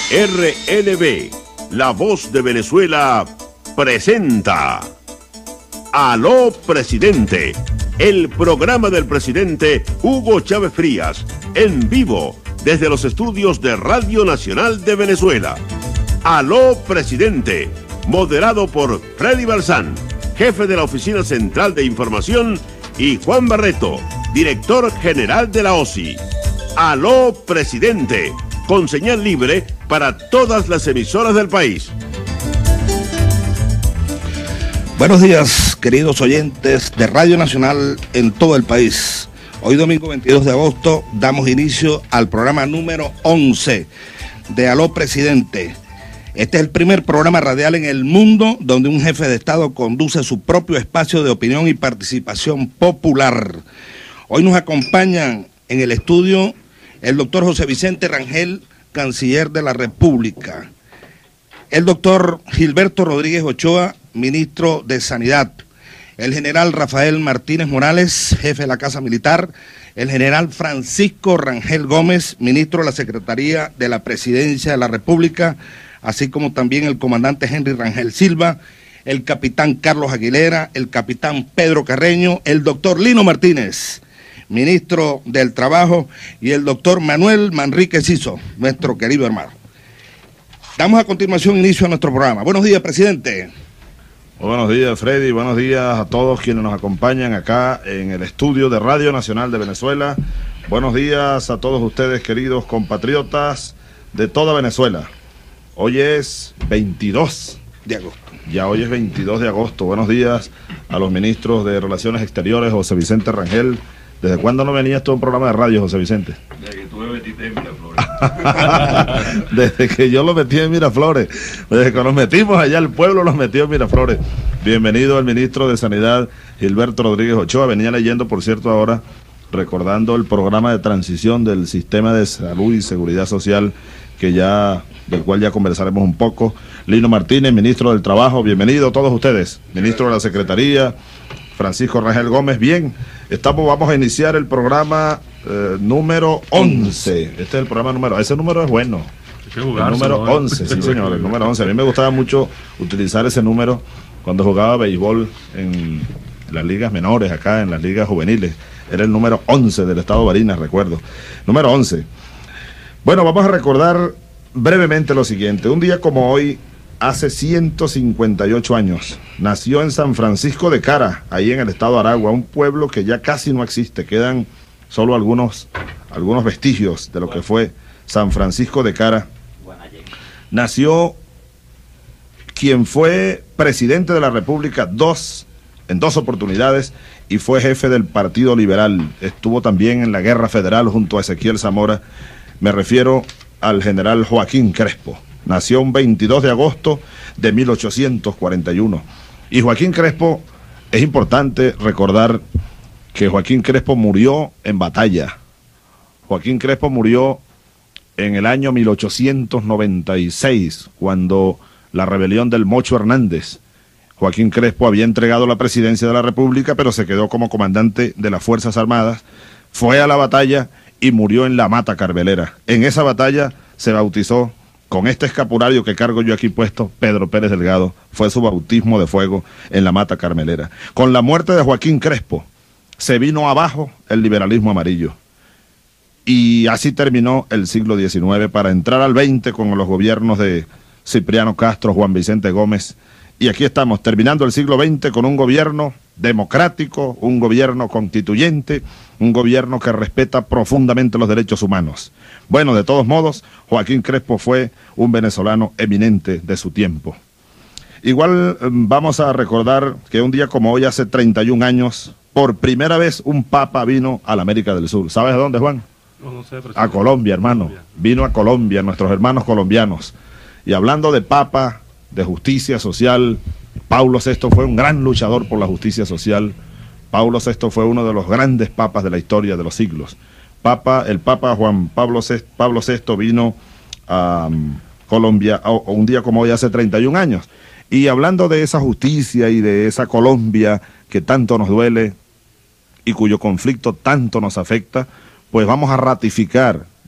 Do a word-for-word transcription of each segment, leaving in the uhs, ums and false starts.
R N B, La Voz de Venezuela, presenta Aló Presidente, el programa del presidente Hugo Chávez Frías, en vivo desde los estudios de Radio Nacional de Venezuela. Aló Presidente, moderado por Freddy Balsán, jefe de la Oficina Central de Información, y Juan Barreto, director general de la O S I. Aló Presidente, con señal libre para todas las emisoras del país. Buenos días, queridos oyentes de Radio Nacional en todo el país. Hoy domingo veintidós de agosto damos inicio al programa número once de Aló Presidente. Este es el primer programa radial en el mundo donde un jefe de Estado conduce su propio espacio de opinión y participación popular. Hoy nos acompañan en el estudio el doctor José Vicente Rangel, canciller de la República, el doctor Gilberto Rodríguez Ochoa, ministro de Sanidad, el general Rafael Martínez Morales, jefe de la Casa Militar, el general Francisco Rangel Gómez, ministro de la Secretaría de la Presidencia de la República, así como también el comandante Henry Rangel Silva, el capitán Carlos Aguilera, el capitán Pedro Carreño, el doctor Lino Martínez, ministro del Trabajo, y el doctor Manuel Manrique Ciso, nuestro querido hermano. Damos a continuación inicio a nuestro programa. Buenos días, presidente. Buenos días, Freddy. Buenos días a todos quienes nos acompañan acá en el estudio de Radio Nacional de Venezuela. Buenos días a todos ustedes, queridos compatriotas de toda Venezuela. Hoy es veintidós de agosto. Ya hoy es veintidós de agosto. Buenos días a los ministros de Relaciones Exteriores, José Vicente Rangel. ¿Desde cuándo no venías tú a un programa de radio, José Vicente? Desde que tú me metiste en Miraflores. Desde que yo lo metí en Miraflores. Desde que nos metimos allá, el pueblo nos metió en Miraflores. Bienvenido al ministro de Sanidad, Gilberto Rodríguez Ochoa. Venía leyendo, por cierto, ahora, recordando el programa de transición del sistema de salud y seguridad social, que ya, del cual ya conversaremos un poco. Lino Martínez, ministro del Trabajo. Bienvenido todos ustedes. Ministro de la Secretaría, Francisco Rangel Gómez. Bien, estamos, vamos a iniciar el programa eh, número once. Este es el programa número, ese número es bueno. El número once, sí señor, el número once. A mí me gustaba mucho utilizar ese número cuando jugaba béisbol en las ligas menores, acá en las ligas juveniles. Era el número once del estado de Barinas, recuerdo. Número once. Bueno, vamos a recordar brevemente lo siguiente. Un día como hoy, hace ciento cincuenta y ocho años, nació en San Francisco de Cara, ahí en el estado de Aragua, un pueblo que ya casi no existe, quedan solo algunos, algunos vestigios de lo que fue San Francisco de Cara. Nació quien fue presidente de la República dos, en dos oportunidades, y fue jefe del Partido Liberal. Estuvo también en la Guerra Federal junto a Ezequiel Zamora. Me refiero al general Joaquín Crespo. Nació un veintidós de agosto de mil ochocientos cuarenta y uno. Y Joaquín Crespo, es importante recordar que Joaquín Crespo murió en batalla. Joaquín Crespo murió en el año mil ochocientos noventa y seis, cuando la rebelión del Mocho Hernández. Joaquín Crespo había entregado la presidencia de la República, pero se quedó como comandante de las Fuerzas Armadas, fue a la batalla y murió en la Mata Carmelera. En esa batalla se bautizó con este escapulario que cargo yo aquí puesto, Pedro Pérez Delgado. Fue su bautismo de fuego en la Mata Carmelera. Con la muerte de Joaquín Crespo se vino abajo el liberalismo amarillo. Y así terminó el siglo diecinueve para entrar al veinte con los gobiernos de Cipriano Castro, Juan Vicente Gómez. Y aquí estamos, terminando el siglo veinte con un gobierno democrático, un gobierno constituyente, un gobierno que respeta profundamente los derechos humanos. Bueno, de todos modos, Joaquín Crespo fue un venezolano eminente de su tiempo. Igual vamos a recordar que un día como hoy, hace treinta y un años, por primera vez un papa vino a la América del Sur. ¿Sabes a dónde, Juan? No, no sé, a Colombia, hermano. Colombia. Vino a Colombia, nuestros hermanos colombianos. Y hablando de papa, de justicia social, Paulo sexto fue un gran luchador por la justicia social. Paulo sexto fue uno de los grandes papas de la historia de los siglos. Papa, el Papa Juan Pablo sexto, Pablo sexto vino a um, Colombia a, a un día como hoy hace treinta y un años. Y hablando de esa justicia y de esa Colombia que tanto nos duele y cuyo conflicto tanto nos afecta, pues vamos a ratificar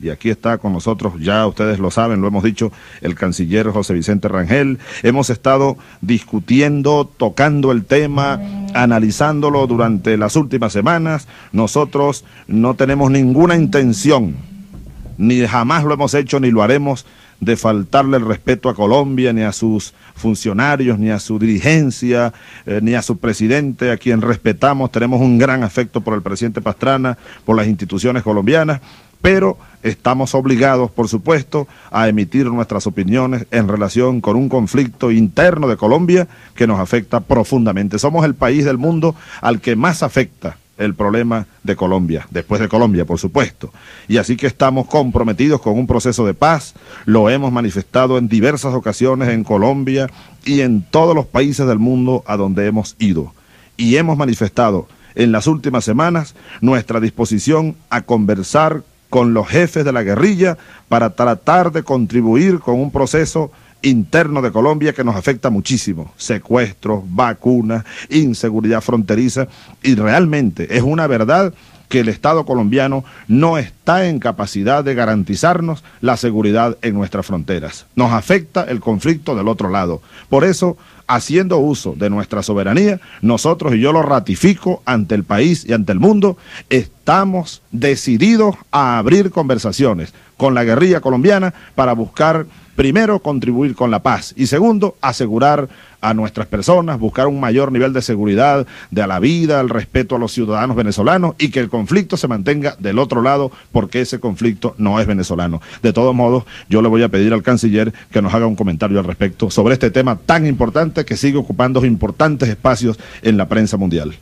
y aquí está con nosotros, ya ustedes lo saben, lo hemos dicho, el canciller José Vicente Rangel. Hemos estado discutiendo, tocando el tema, analizándolo durante las últimas semanas. Nosotros no tenemos ninguna intención, ni jamás lo hemos hecho, ni lo haremos, de faltarle el respeto a Colombia, ni a sus funcionarios, ni a su dirigencia, eh, ni a su presidente, a quien respetamos. Tenemos un gran afecto por el presidente Pastrana, por las instituciones colombianas, pero estamos obligados, por supuesto, a emitir nuestras opiniones en relación con un conflicto interno de Colombia que nos afecta profundamente. Somos el país del mundo al que más afecta el problema de Colombia, después de Colombia, por supuesto. Y así que estamos comprometidos con un proceso de paz, lo hemos manifestado en diversas ocasiones en Colombia y en todos los países del mundo a donde hemos ido. Y hemos manifestado en las últimas semanas nuestra disposición a conversar con los jefes de la guerrilla para tratar de contribuir con un proceso interno de Colombia que nos afecta muchísimo: secuestros, vacunas, inseguridad fronteriza, y realmente es una verdad que el Estado colombiano no está en capacidad de garantizarnos la seguridad en nuestras fronteras. Nos afecta el conflicto del otro lado. Por eso, haciendo uso de nuestra soberanía, nosotros, y yo lo ratifico ante el país y ante el mundo, estamos decididos a abrir conversaciones con la guerrilla colombiana para buscar, primero, contribuir con la paz, y segundo, asegurar a nuestras personas, buscar un mayor nivel de seguridad, de a la vida, el respeto a los ciudadanos venezolanos, y que el conflicto se mantenga del otro lado, porque ese conflicto no es venezolano. De todos modos, yo le voy a pedir al canciller que nos haga un comentario al respecto sobre este tema tan importante que sigue ocupando importantes espacios en la prensa mundial.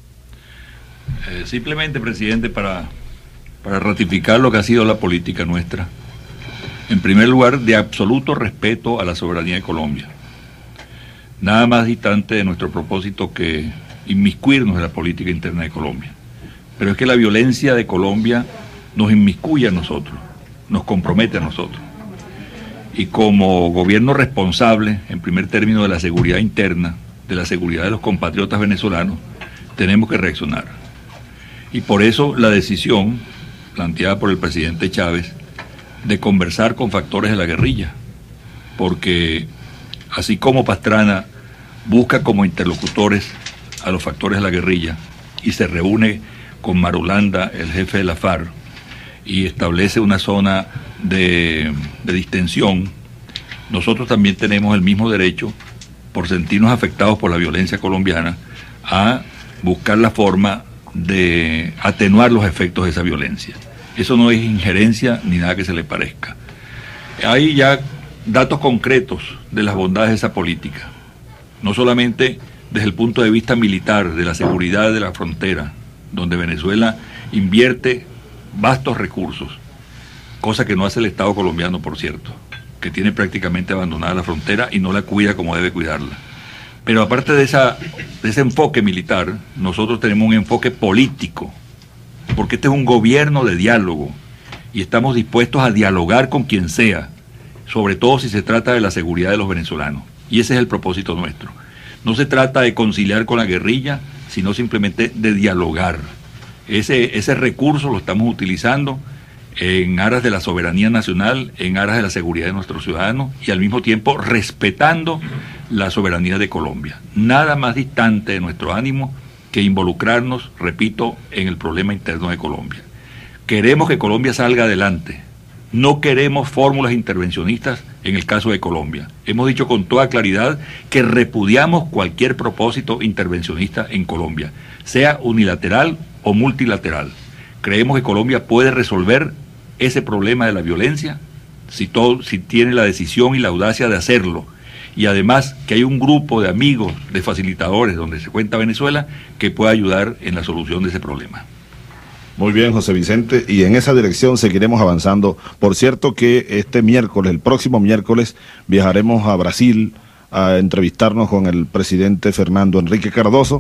Eh, simplemente, presidente, para, para ratificar lo que ha sido la política nuestra. En primer lugar, de absoluto respeto a la soberanía de Colombia. Nada más distante de nuestro propósito que inmiscuirnos en la política interna de Colombia. Pero es que la violencia de Colombia nos inmiscuye a nosotros, nos compromete a nosotros. Y como gobierno responsable, en primer término, de la seguridad interna, de la seguridad de los compatriotas venezolanos, tenemos que reaccionar. Y por eso la decisión planteada por el presidente Chávez de conversar con factores de la guerrilla, porque así como Pastrana busca como interlocutores a los factores de la guerrilla y se reúne con Marulanda, el jefe de la FARC, y establece una zona de, de distensión, nosotros también tenemos el mismo derecho, por sentirnos afectados por la violencia colombiana, a buscar la forma de atenuar los efectos de esa violencia. Eso no es injerencia ni nada que se le parezca. Hay ya datos concretos de las bondades de esa política, no solamente desde el punto de vista militar, de la seguridad de la frontera, donde Venezuela invierte vastos recursos, cosa que no hace el Estado colombiano, por cierto, que tiene prácticamente abandonada la frontera y no la cuida como debe cuidarla. Pero aparte de, esa, de ese enfoque militar, nosotros tenemos un enfoque político, porque este es un gobierno de diálogo y estamos dispuestos a dialogar con quien sea, sobre todo si se trata de la seguridad de los venezolanos. Y ese es el propósito nuestro. No se trata de conciliar con la guerrilla, sino simplemente de dialogar. Ese, ese recurso lo estamos utilizando en aras de la soberanía nacional, en aras de la seguridad de nuestros ciudadanos y al mismo tiempo respetando la soberanía de Colombia. Nada más distante de nuestro ánimo que involucrarnos, repito, en el problema interno de Colombia. Queremos que Colombia salga adelante. No queremos fórmulas intervencionistas en el caso de Colombia. Hemos dicho con toda claridad que repudiamos cualquier propósito intervencionista en Colombia, sea unilateral o multilateral. Creemos que Colombia puede resolver ese problema de la violencia si, todo, si tiene la decisión y la audacia de hacerlo. Y además que hay un grupo de amigos, de facilitadores, donde se cuenta Venezuela, que puede ayudar en la solución de ese problema. Muy bien, José Vicente, y en esa dirección seguiremos avanzando. Por cierto que este miércoles, el próximo miércoles, viajaremos a Brasil a entrevistarnos con el presidente Fernando Henrique Cardoso,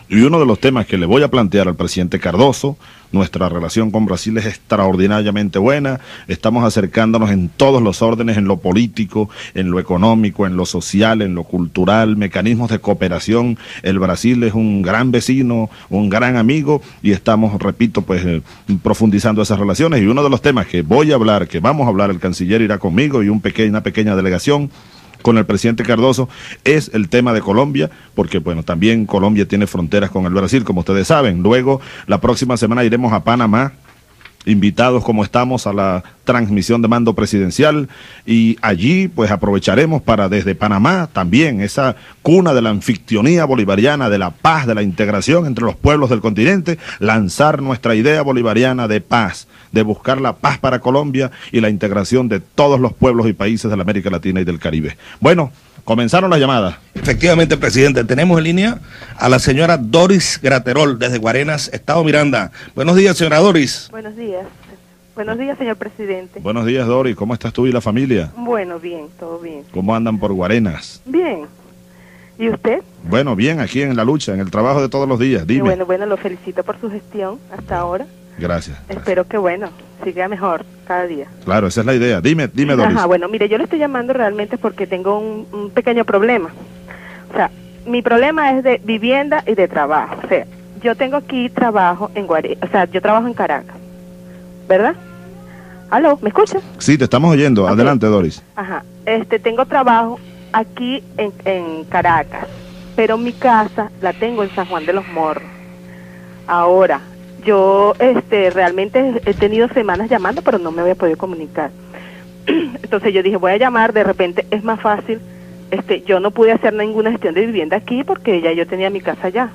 Y uno de los temas que le voy a plantear al presidente Cardoso, nuestra relación con Brasil es extraordinariamente buena, estamos acercándonos en todos los órdenes, en lo político, en lo económico, en lo social, en lo cultural, mecanismos de cooperación. El Brasil es un gran vecino, un gran amigo, y estamos, repito, pues eh, profundizando esas relaciones. Y uno de los temas que voy a hablar, que vamos a hablar, el canciller irá conmigo y un peque- una pequeña delegación con el presidente Cardoso, es el tema de Colombia, porque bueno, también Colombia tiene fronteras con el Brasil, como ustedes saben. Luego, la próxima semana iremos a Panamá, invitados como estamos a la transmisión de mando presidencial, y allí pues aprovecharemos para desde Panamá también, esa cuna de la anfictionía bolivariana, de la paz, de la integración entre los pueblos del continente, lanzar nuestra idea bolivariana de paz, de buscar la paz para Colombia y la integración de todos los pueblos y países de la América Latina y del Caribe. Bueno, comenzaron las llamadas. Efectivamente, presidente, tenemos en línea a la señora Doris Graterol desde Guarenas, Estado Miranda. Buenos días, señora Doris. Buenos días. Buenos días, señor presidente. Buenos días, Doris. ¿Cómo estás tú y la familia? Bueno, bien, todo bien. ¿Cómo andan por Guarenas? Bien. ¿Y usted? Bueno, bien, aquí en la lucha, en el trabajo de todos los días. Dime. Bueno, bueno, lo felicito por su gestión hasta ahora. Gracias. gracias. Espero que, bueno, siga mejor cada día. Claro, esa es la idea. Dime, dime, Doris. Ajá, bueno, mire, yo le estoy llamando realmente porque tengo un, un pequeño problema. O sea, mi problema es de vivienda y de trabajo. O sea, yo tengo aquí trabajo en Guarenas, o sea, yo trabajo en Caracas, ¿verdad? ¿Aló? ¿Me escuchas? Sí, te estamos oyendo. Okay. Adelante, Doris. Ajá. Este, tengo trabajo aquí en, en Caracas, pero mi casa la tengo en San Juan de los Morros. Ahora, yo este, realmente he tenido semanas llamando, pero no me había podido comunicar. Entonces yo dije, voy a llamar, de repente es más fácil. Este, yo no pude hacer ninguna gestión de vivienda aquí porque ya yo tenía mi casa allá.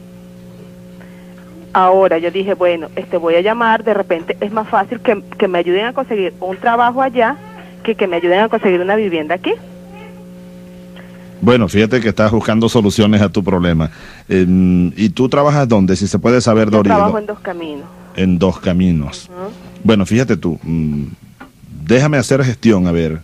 Ahora yo dije, bueno, este voy a llamar, de repente es más fácil que, que me ayuden a conseguir un trabajo allá que que me ayuden a conseguir una vivienda aquí. Bueno, fíjate que estás buscando soluciones a tu problema. Eh, ¿Y tú trabajas dónde? Si se puede saber, Yo Doris. trabajo en Dos Caminos. En Dos Caminos. Uh-huh. Bueno, fíjate tú, mmm, déjame hacer gestión, a ver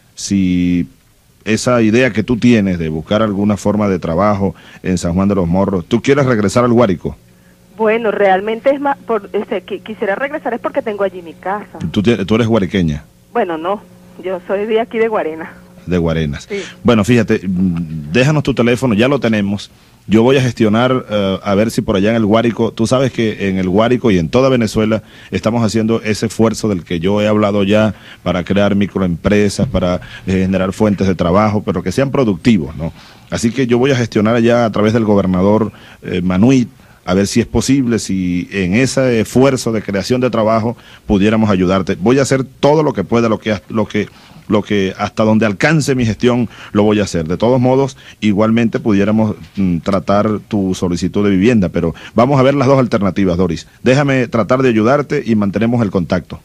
si esa idea que tú tienes de buscar alguna forma de trabajo en San Juan de los Morros, ¿tú quieres regresar al Guárico? Bueno, realmente es más, por, este, que quisiera regresar es porque tengo allí mi casa. ¿Tú, tú eres guariqueña? Bueno, no, yo soy de aquí de Guarenas. De Guarenas. Sí. Bueno, fíjate, déjanos tu teléfono, ya lo tenemos. Yo voy a gestionar, uh, a ver si por allá en el Guárico, tú sabes que en el Guárico y en toda Venezuela estamos haciendo ese esfuerzo del que yo he hablado ya para crear microempresas, para eh, generar fuentes de trabajo, pero que sean productivos, ¿no? Así que yo voy a gestionar allá a través del gobernador eh, Manuit, a ver si es posible, si en ese esfuerzo de creación de trabajo pudiéramos ayudarte. Voy a hacer todo lo que pueda, lo que, lo que, lo que hasta donde alcance mi gestión lo voy a hacer. De todos modos, igualmente pudiéramos mm, tratar tu solicitud de vivienda, pero vamos a ver las dos alternativas, Doris. Déjame tratar de ayudarte y mantenemos el contacto.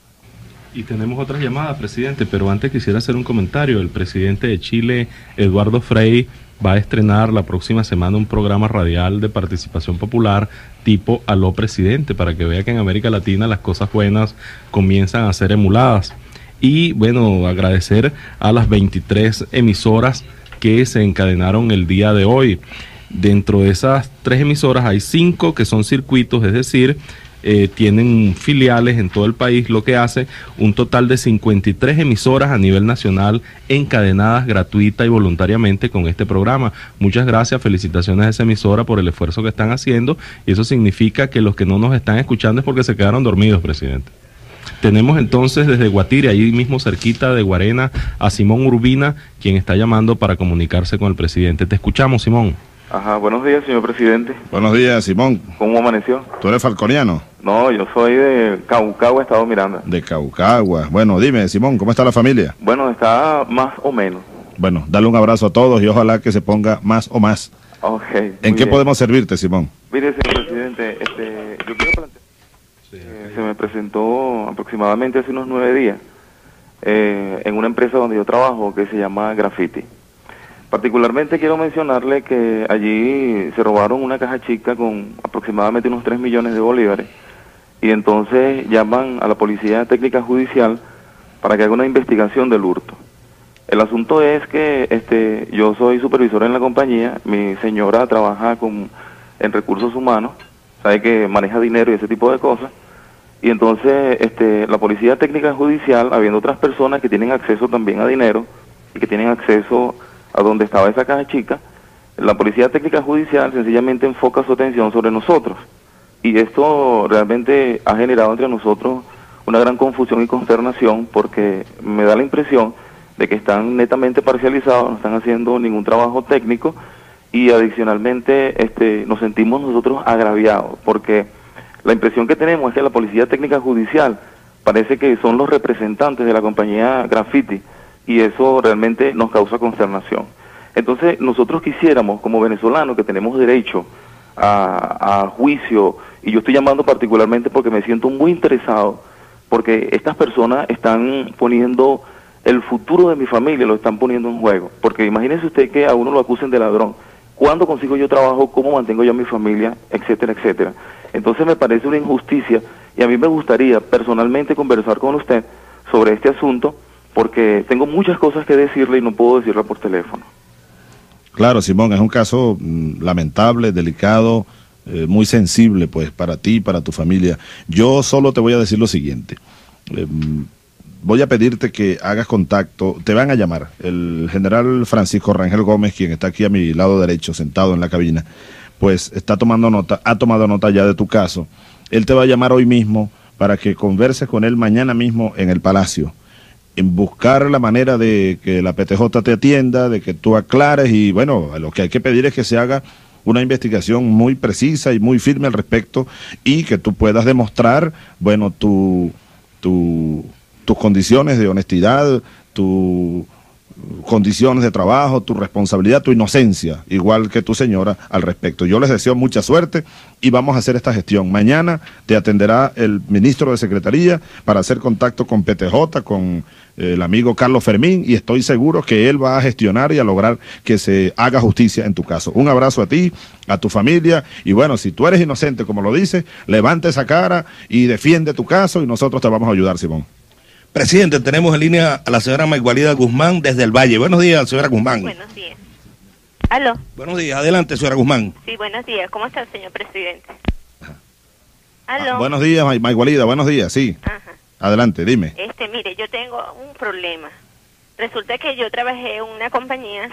Y tenemos otras llamadas, presidente, pero antes quisiera hacer un comentario. El presidente de Chile, Eduardo Frei, va a estrenar la próxima semana un programa radial de participación popular tipo Aló Presidente, para que vea que en América Latina las cosas buenas comienzan a ser emuladas. Y bueno, agradecer a las veintitrés emisoras que se encadenaron el día de hoy. Dentro de esas tres emisoras hay cinco que son circuitos, es decir, Eh, tienen filiales en todo el país, lo que hace un total de cincuenta y tres emisoras a nivel nacional encadenadas gratuita y voluntariamente con este programa. Muchas gracias, felicitaciones a esa emisora por el esfuerzo que están haciendo, y eso significa que los que no nos están escuchando es porque se quedaron dormidos, presidente. Tenemos entonces desde Guatire, ahí mismo cerquita de Guarena, a Simón Urbina, quien está llamando para comunicarse con el presidente. Te escuchamos, Simón. Ajá, buenos días, señor presidente. Buenos días, Simón. ¿Cómo amaneció? ¿Tú eres falconiano? No, yo soy de Caucagua, Estado Miranda. De Caucagua. Bueno, dime, Simón, ¿cómo está la familia? Bueno, está más o menos. Bueno, dale un abrazo a todos y ojalá que se ponga más o más. Ok. ¿En qué bien. podemos servirte, Simón? Mire, señor presidente, este, yo quiero plantear... Eh, se me presentó aproximadamente hace unos nueve días eh, en una empresa donde yo trabajo que se llama Graffiti. Particularmente quiero mencionarle que allí se robaron una caja chica con aproximadamente unos tres millones de bolívares, y entonces llaman a la Policía Técnica Judicial para que haga una investigación del hurto. El asunto es que este, yo soy supervisor en la compañía, mi señora trabaja con en recursos humanos, sabe que maneja dinero y ese tipo de cosas, y entonces este, la Policía Técnica Judicial, habiendo otras personas que tienen acceso también a dinero y que tienen acceso a donde estaba esa caja chica, la Policía Técnica Judicial sencillamente enfoca su atención sobre nosotros, y esto realmente ha generado entre nosotros una gran confusión y consternación, porque me da la impresión de que están netamente parcializados, no están haciendo ningún trabajo técnico, y adicionalmente este, nos sentimos nosotros agraviados, porque la impresión que tenemos es que la Policía Técnica Judicial parece que son los representantes de la compañía Graffiti, y eso realmente nos causa consternación. Entonces nosotros quisiéramos, como venezolanos que tenemos derecho a, a juicio, y yo estoy llamando particularmente porque me siento muy interesado, porque estas personas están poniendo el futuro de mi familia, lo están poniendo en juego, porque imagínese usted que a uno lo acusen de ladrón, ¿cuándo consigo yo trabajo? ¿Cómo mantengo yo a mi familia? Etcétera, etcétera. Entonces me parece una injusticia, y a mí me gustaría personalmente conversar con usted sobre este asunto, porque tengo muchas cosas que decirle y no puedo decirla por teléfono. Claro, Simón, es un caso mm, lamentable, delicado, eh, muy sensible, pues, para ti y para tu familia. Yo solo te voy a decir lo siguiente. Eh, voy a pedirte que hagas contacto, te van a llamar, el general Francisco Rangel Gómez, quien está aquí a mi lado derecho, sentado en la cabina, pues está tomando nota, ha tomado nota ya de tu caso. Él te va a llamar hoy mismo para que converses con él mañana mismo en el Palacio, en buscar la manera de que la P T J te atienda, de que tú aclares, y bueno, lo que hay que pedir es que se haga una investigación muy precisa y muy firme al respecto, y que tú puedas demostrar, bueno, tu, tu, tus condiciones de honestidad, tus condiciones de trabajo, tu responsabilidad, tu inocencia, igual que tu señora al respecto. Yo les deseo mucha suerte y vamos a hacer esta gestión. Mañana te atenderá el ministro de Secretaría para hacer contacto con P T J, con el amigo Carlos Fermín, y estoy seguro que él va a gestionar y a lograr que se haga justicia en tu caso. Un abrazo a ti, a tu familia, y bueno, si tú eres inocente, como lo dices, levanta esa cara y defiende tu caso, y nosotros te vamos a ayudar, Simón. Presidente, tenemos en línea a la señora Maigualida Guzmán desde el Valle. Buenos días, señora Guzmán. Buenos días. ¿Aló? Buenos días, adelante, señora Guzmán. Sí, buenos días. ¿Cómo está el señor presidente? ¿Aló? Ah, buenos días, Maigualida, buenos días, sí. Ajá. Adelante, dime. Este, mire, yo tengo un problema. Resulta que yo trabajé en una compañía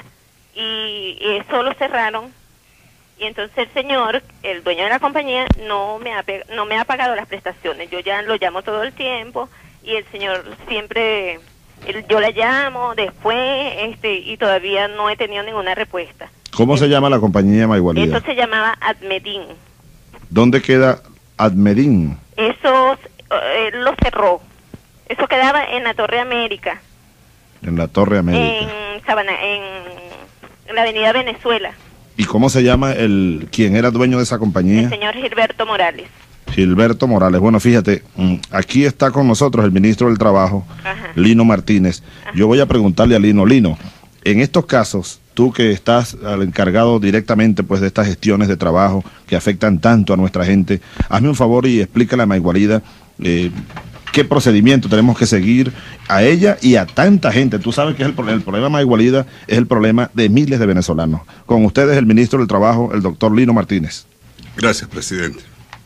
y eso lo cerraron, y entonces el señor, el dueño de la compañía, no me ha, no me ha pagado las prestaciones. Yo ya lo llamo todo el tiempo, y el señor siempre, el, yo la llamo después, este, y todavía no he tenido ninguna respuesta. ¿Cómo el, se llama la compañía, Maigualida? Eso se llamaba Admedin. ¿Dónde queda Admedin? Eso eh, lo cerró. Eso quedaba en la Torre América. En la Torre América. En Sabana, en, en la Avenida Venezuela. ¿Y cómo se llama el quien era dueño de esa compañía? El señor Gilberto Morales. Gilberto Morales. Bueno, fíjate, aquí está con nosotros el ministro del Trabajo, Ajá. Lino Martínez. Ajá. Yo voy a preguntarle a Lino, Lino, en estos casos, tú que estás al encargado directamente pues de estas gestiones de trabajo que afectan tanto a nuestra gente, hazme un favor y explícale a Maigualida eh, qué procedimiento tenemos que seguir a ella y a tanta gente. Tú sabes que es el, el problema, Maigualida, es el problema de miles de venezolanos. Con ustedes el ministro del Trabajo, el doctor Lino Martínez. Gracias, presidente.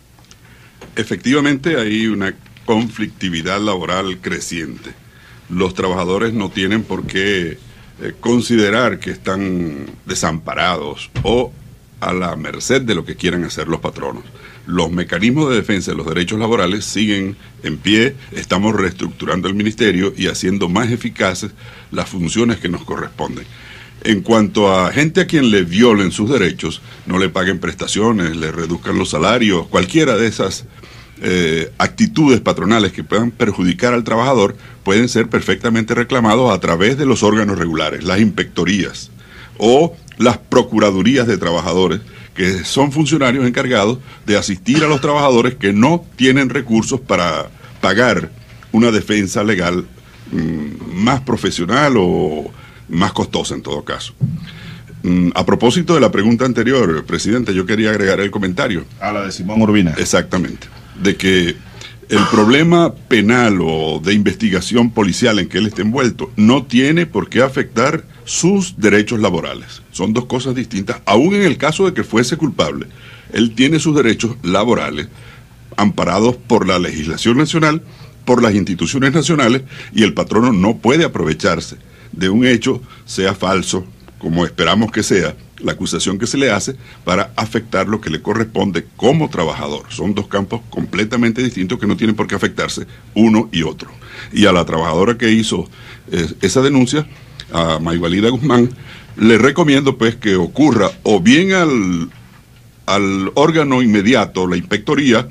Efectivamente hay una conflictividad laboral creciente. Los trabajadores no tienen por qué eh, considerar que están desamparados o a la merced de lo que quieran hacer los patronos. Los mecanismos de defensa de los derechos laborales siguen en pie, estamos reestructurando el ministerio y haciendo más eficaces las funciones que nos corresponden. En cuanto a gente a quien le violen sus derechos, no le paguen prestaciones, le reduzcan los salarios, cualquiera de esas eh, actitudes patronales que puedan perjudicar al trabajador, pueden ser perfectamente reclamados a través de los órganos regulares, las inspectorías o las procuradurías de trabajadores, que son funcionarios encargados de asistir a los trabajadores que no tienen recursos para pagar una defensa legal mmm, más profesional o más costosa en todo caso. Mm, a propósito de la pregunta anterior, presidente, yo quería agregar el comentario. A la de Simón Urbina. Exactamente. De que el problema penal o de investigación policial en que él esté envuelto no tiene por qué afectar sus derechos laborales. Son dos cosas distintas, aún en el caso de que fuese culpable. Él tiene sus derechos laborales amparados por la legislación nacional, por las instituciones nacionales, y el patrono no puede aprovecharse de un hecho, sea falso, como esperamos que sea, la acusación que se le hace, para afectar lo que le corresponde como trabajador. Son dos campos completamente distintos que no tienen por qué afectarse uno y otro. Y a la trabajadora que hizo eh, esa denuncia, a Mayvalida Guzmán, le recomiendo pues que ocurra o bien al, al órgano inmediato, la inspectoría,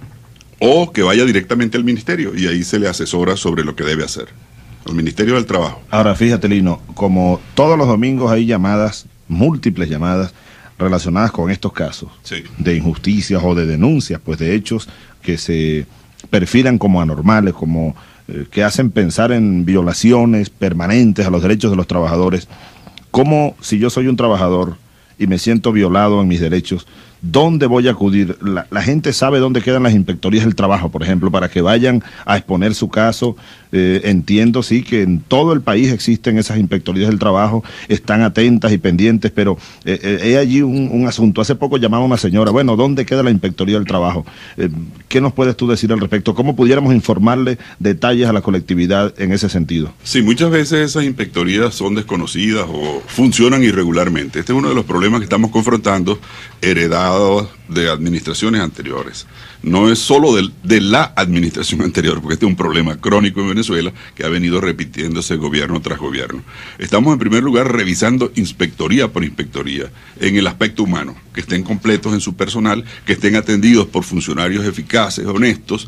o que vaya directamente al ministerio y ahí se le asesora sobre lo que debe hacer, al Ministerio del Trabajo. Ahora fíjate, Lino, como todos los domingos hay llamadas, múltiples llamadas relacionadas con estos casos, sí, de injusticias o de denuncias, pues de hechos que se perfilan como anormales, como eh, que hacen pensar en violaciones permanentes a los derechos de los trabajadores. ¿Cómo, si yo soy un trabajador y me siento violado en mis derechos, dónde voy a acudir? La, la gente sabe dónde quedan las inspectorías del trabajo, por ejemplo, para que vayan a exponer su caso. Eh, entiendo, sí, que en todo el país existen esas inspectorías del trabajo, están atentas y pendientes, pero eh, eh, hay allí un, un asunto. Hace poco llamaba una señora, bueno, ¿dónde queda la inspectoría del trabajo? Eh, ¿Qué nos puedes tú decir al respecto? ¿Cómo pudiéramos informarle detalles a la colectividad en ese sentido? Sí, muchas veces esas inspectorías son desconocidas o funcionan irregularmente. Este es uno de los problemas que estamos confrontando, heredados de administraciones anteriores. No es solo de, de la administración anterior, porque este es un problema crónico en Venezuela que ha venido repitiéndose gobierno tras gobierno. Estamos en primer lugar revisando inspectoría por inspectoría en el aspecto humano, que estén completos en su personal, que estén atendidos por funcionarios eficaces, honestos,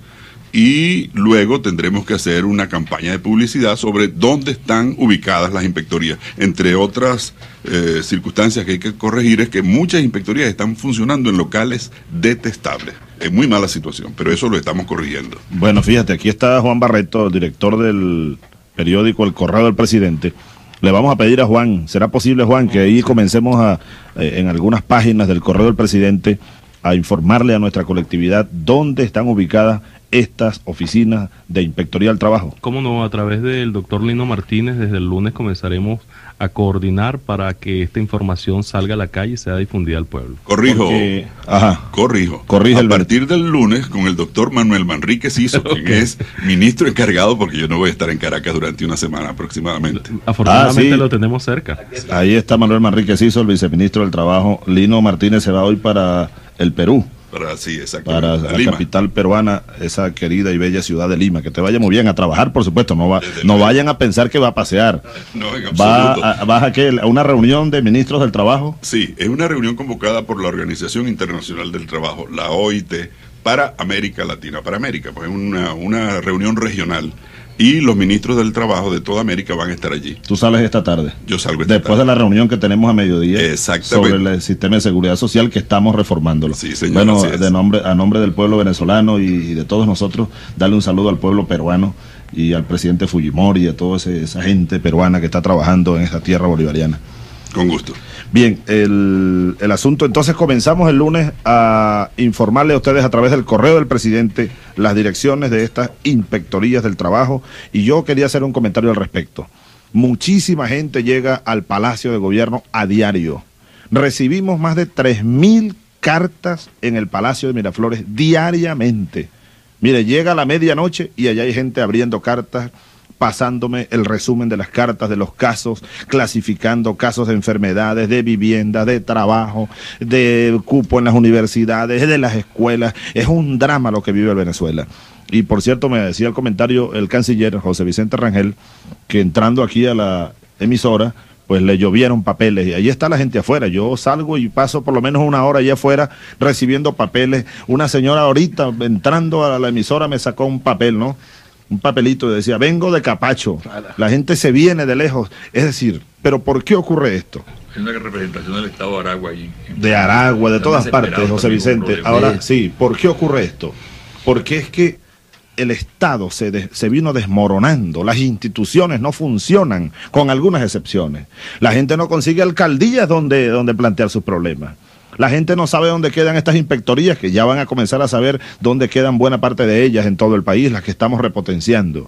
y luego tendremos que hacer una campaña de publicidad sobre dónde están ubicadas las inspectorías. Entre otras eh, circunstancias que hay que corregir es que muchas inspectorías están funcionando en locales detestables. Es muy mala situación, pero eso lo estamos corrigiendo. Bueno, fíjate, aquí está Juan Barreto, el director del periódico El Correo del Presidente. Le vamos a pedir a Juan, ¿será posible, Juan, que ahí comencemos a, eh, en algunas páginas del Correo del Presidente, a informarle a nuestra colectividad dónde están ubicadas estas oficinas de Inspectoría del Trabajo? Cómo no, a través del doctor Lino Martínez, desde el lunes comenzaremos a coordinar para que esta información salga a la calle y sea difundida al pueblo. Corrijo, Porque, ajá, corrijo. Corrige a el partir del lunes con el doctor Manuel Manrique Ciso, okay, quien es ministro encargado, porque yo no voy a estar en Caracas durante una semana aproximadamente. Afortunadamente ah, sí, lo tenemos cerca. Ahí está Manuel Manrique Ciso, el viceministro del Trabajo. Lino Martínez se va hoy para el Perú. Para, sí, exactamente. Para la Lima, capital peruana, esa querida y bella ciudad de Lima. Que te vaya muy bien a trabajar, por supuesto. No va, no vayan a pensar que va a pasear. No, en va a, ¿Vas a qué? ¿A una reunión de ministros del trabajo? Sí, es una reunión convocada por la Organización Internacional del Trabajo, la O I T, para América Latina, para América, pues es una, una reunión regional. Y los ministros del trabajo de toda América van a estar allí. ¿Tú sales esta tarde? Yo salgo esta Después tarde. de la reunión que tenemos a mediodía. Exactamente. Sobre el sistema de seguridad social que estamos reformándolo. Sí, señor. Bueno, de nombre, a nombre del pueblo venezolano y de todos nosotros, darle un saludo al pueblo peruano y al presidente Fujimori y a toda esa gente peruana que está trabajando en esta tierra bolivariana. Con gusto. Bien, el, el asunto, entonces comenzamos el lunes a informarle a ustedes a través del correo del presidente las direcciones de estas inspectorías del trabajo, y yo quería hacer un comentario al respecto. Muchísima gente llega al Palacio de Gobierno a diario. Recibimos más de tres mil cartas en el Palacio de Miraflores diariamente. Mire, llega a la medianoche y allá hay gente abriendo cartas, pasándome el resumen de las cartas, de los casos, clasificando casos de enfermedades, de vivienda, de trabajo, de cupo en las universidades, de las escuelas. Es un drama lo que vive Venezuela. Y por cierto, me decía el comentario el canciller José Vicente Rangel, que entrando aquí a la emisora, pues le llovieron papeles, y ahí está la gente afuera. Yo salgo y paso por lo menos una hora allá afuera recibiendo papeles. Una señora ahorita entrando a la emisora me sacó un papel, ¿no? Un papelito y decía, vengo de Capacho. La gente se viene de lejos. Es decir, ¿pero por qué ocurre esto? Es una representación del Estado de Aragua allí. De Aragua, de todas partes, José Vicente. Ahora sí, ¿por qué ocurre esto? Porque es que el Estado se, de, se vino desmoronando, las instituciones no funcionan, con algunas excepciones. La gente no consigue alcaldías donde, donde plantear sus problemas. La gente no sabe dónde quedan estas inspectorías, que ya van a comenzar a saber dónde quedan buena parte de ellas en todo el país, las que estamos repotenciando.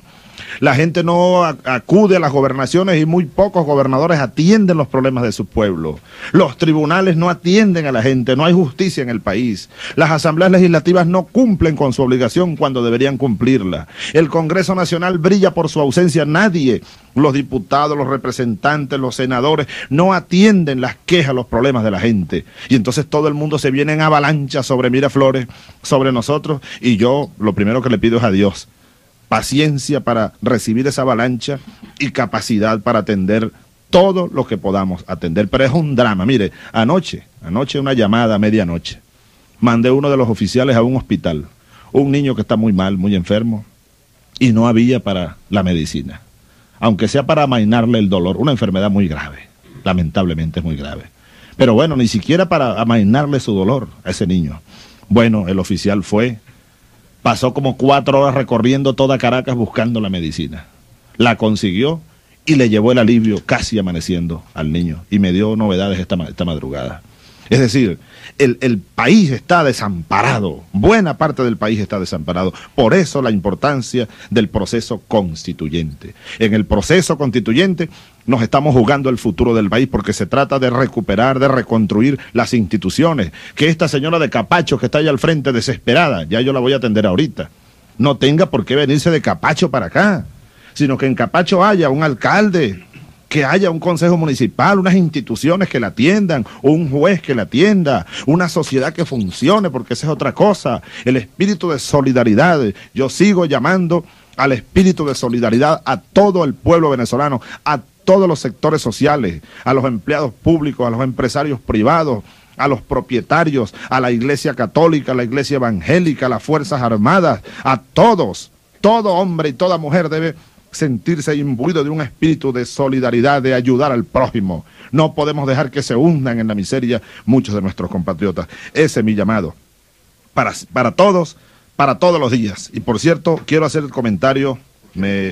La gente no a- acude a las gobernaciones y muy pocos gobernadores atienden los problemas de su pueblo. Los tribunales no atienden a la gente, no hay justicia en el país. Las asambleas legislativas no cumplen con su obligación cuando deberían cumplirla. El Congreso Nacional brilla por su ausencia. Nadie, los diputados, los representantes, los senadores, no atienden las quejas, los problemas de la gente. Y entonces todo el mundo se viene en avalancha sobre Miraflores, sobre nosotros, y yo lo primero que le pido es a Dios paciencia para recibir esa avalancha y capacidad para atender todo lo que podamos atender. Pero es un drama. Mire, anoche, anoche una llamada a medianoche, mandé uno de los oficiales a un hospital, un niño que está muy mal, muy enfermo, y no había para la medicina, aunque sea para amainarle el dolor, una enfermedad muy grave, lamentablemente es muy grave. Pero bueno, ni siquiera para amainarle su dolor a ese niño. Bueno, el oficial fue, pasó como cuatro horas recorriendo toda Caracas buscando la medicina. La consiguió y le llevó el alivio casi amaneciendo al niño. Y me dio novedades esta, esta madrugada. Es decir, el, el país está desamparado, buena parte del país está desamparado. Por eso la importancia del proceso constituyente. En el proceso constituyente nos estamos jugando el futuro del país porque se trata de recuperar, de reconstruir las instituciones. Que esta señora de Capacho que está ahí al frente desesperada, ya yo la voy a atender ahorita, no tenga por qué venirse de Capacho para acá, sino que en Capacho haya un alcalde, que haya un consejo municipal, unas instituciones que la atiendan, un juez que la atienda, una sociedad que funcione, porque esa es otra cosa, el espíritu de solidaridad. Yo sigo llamando al espíritu de solidaridad a todo el pueblo venezolano, a todos los sectores sociales, a los empleados públicos, a los empresarios privados, a los propietarios, a la Iglesia Católica, a la Iglesia Evangélica, a las Fuerzas Armadas, a todos. Todo hombre y toda mujer debe sentirse imbuido de un espíritu de solidaridad, de ayudar al prójimo. No podemos dejar que se hundan en la miseria muchos de nuestros compatriotas. Ese es mi llamado para, para todos, para todos los días. Y por cierto, quiero hacer el comentario, me...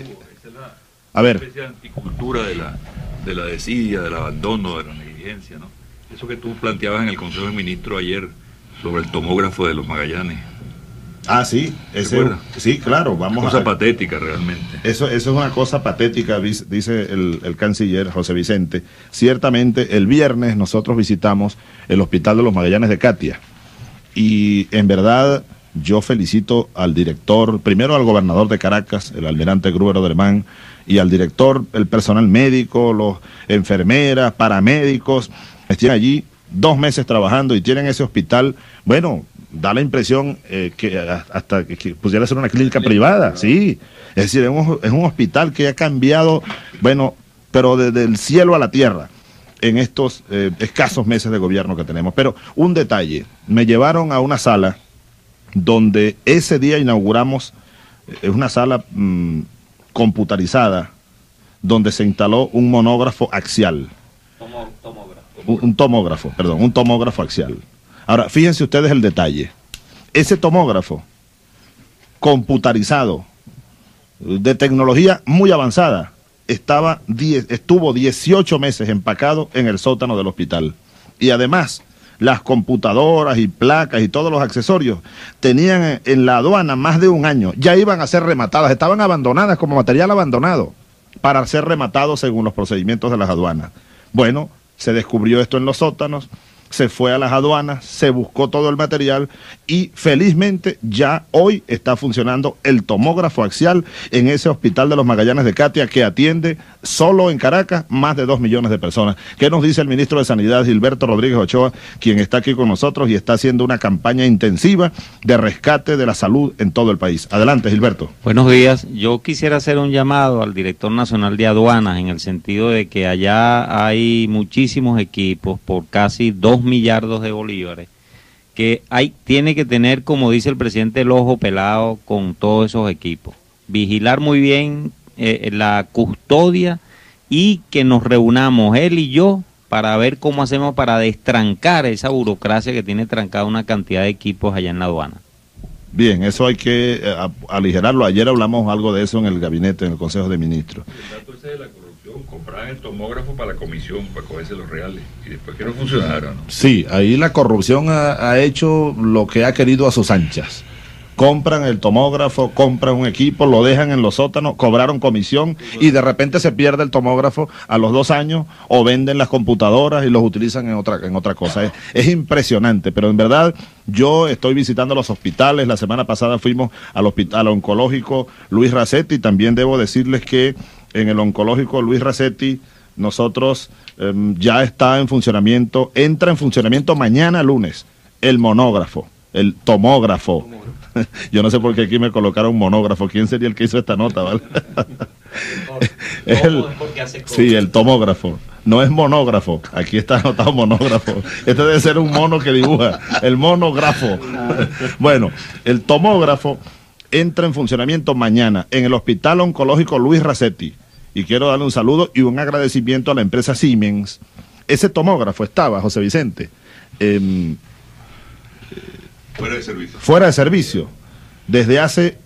a ver. Una especie de anticultura de la, de la desidia, del abandono, de la negligencia, ¿no? Eso que tú planteabas en el Consejo de Ministros ayer sobre el tomógrafo de los Magallanes. Ah, sí, ese, sí, claro, vamos cosa a... patética realmente. Eso, eso es una cosa patética, dice el, el canciller José Vicente. Ciertamente, el viernes nosotros visitamos el Hospital de los Magallanes de Catia. Y en verdad, yo felicito al director, primero al gobernador de Caracas, el almirante Gruber Oderman, y al director, el personal médico, los enfermeras, paramédicos, están allí dos meses trabajando y tienen ese hospital, bueno, da la impresión eh, que hasta que pudiera ser una clínica privada, sí. Es decir, es un, es un hospital que ha cambiado, bueno, pero desde el cielo a la tierra en estos eh, escasos meses de gobierno que tenemos. Pero un detalle, me llevaron a una sala donde ese día inauguramos, es eh, una sala mmm, computarizada, donde se instaló un monógrafo axial. Tomo, tomógrafo. Un, un tomógrafo, perdón, un tomógrafo axial. Ahora, fíjense ustedes el detalle. Ese tomógrafo computarizado, de tecnología muy avanzada, estaba diez, estuvo dieciocho meses empacado en el sótano del hospital. Y además, las computadoras y placas y todos los accesorios tenían en la aduana más de un año. Ya iban a ser rematadas, estaban abandonadas como material abandonado para ser rematados según los procedimientos de las aduanas. Bueno, se descubrió esto en los sótanos, se fue a las aduanas, se buscó todo el material y felizmente ya hoy está funcionando el tomógrafo axial en ese Hospital de los Magallanes de Catia que atiende solo en Caracas más de dos millones de personas. ¿Qué nos dice el ministro de Sanidad, Gilberto Rodríguez Ochoa, quien está aquí con nosotros y está haciendo una campaña intensiva de rescate de la salud en todo el país? Adelante, Gilberto. Buenos días. Yo quisiera hacer un llamado al director nacional de aduanas en el sentido de que allá hay muchísimos equipos por casi dos millardos de bolívares que hay, tiene que tener, como dice el presidente, el ojo pelado con todos esos equipos. Vigilar muy bien eh, la custodia y que nos reunamos él y yo para ver cómo hacemos para destrancar esa burocracia que tiene trancada una cantidad de equipos allá en la aduana. Bien, eso hay que eh, aligerarlo. Ayer hablamos algo de eso en el gabinete, en el Consejo de Ministros. El dato ese de la corrupción, compraban el tomógrafo para la comisión, para cogerse los reales, y después que no funcionara, ¿no? Sí, ahí la corrupción ha, ha hecho lo que ha querido a sus anchas. compran el tomógrafo, compran un equipo, lo dejan en los sótanos, cobraron comisión y de repente se pierde el tomógrafo a los dos años o venden las computadoras y los utilizan en otra, en otra cosa. Es, es impresionante, pero en verdad yo estoy visitando los hospitales. La semana pasada fuimos al hospital oncológico Luis Racetti. También debo decirles que en el oncológico Luis Racetti nosotros eh, ya está en funcionamiento, entra en funcionamiento mañana lunes el monógrafo, el tomógrafo. Yo no sé por qué aquí me colocaron monógrafo. ¿Quién sería el que hizo esta nota, vale? el, sí, el tomógrafo. No es monógrafo. Aquí está anotado monógrafo. Este debe ser un mono que dibuja. El monógrafo. Bueno, el tomógrafo entra en funcionamiento mañana en el Hospital Oncológico Luis Racetti. Y quiero darle un saludo y un agradecimiento a la empresa Siemens. Ese tomógrafo estaba, José Vicente, eh, Fuera de servicio. Fuera de servicio. Desde hace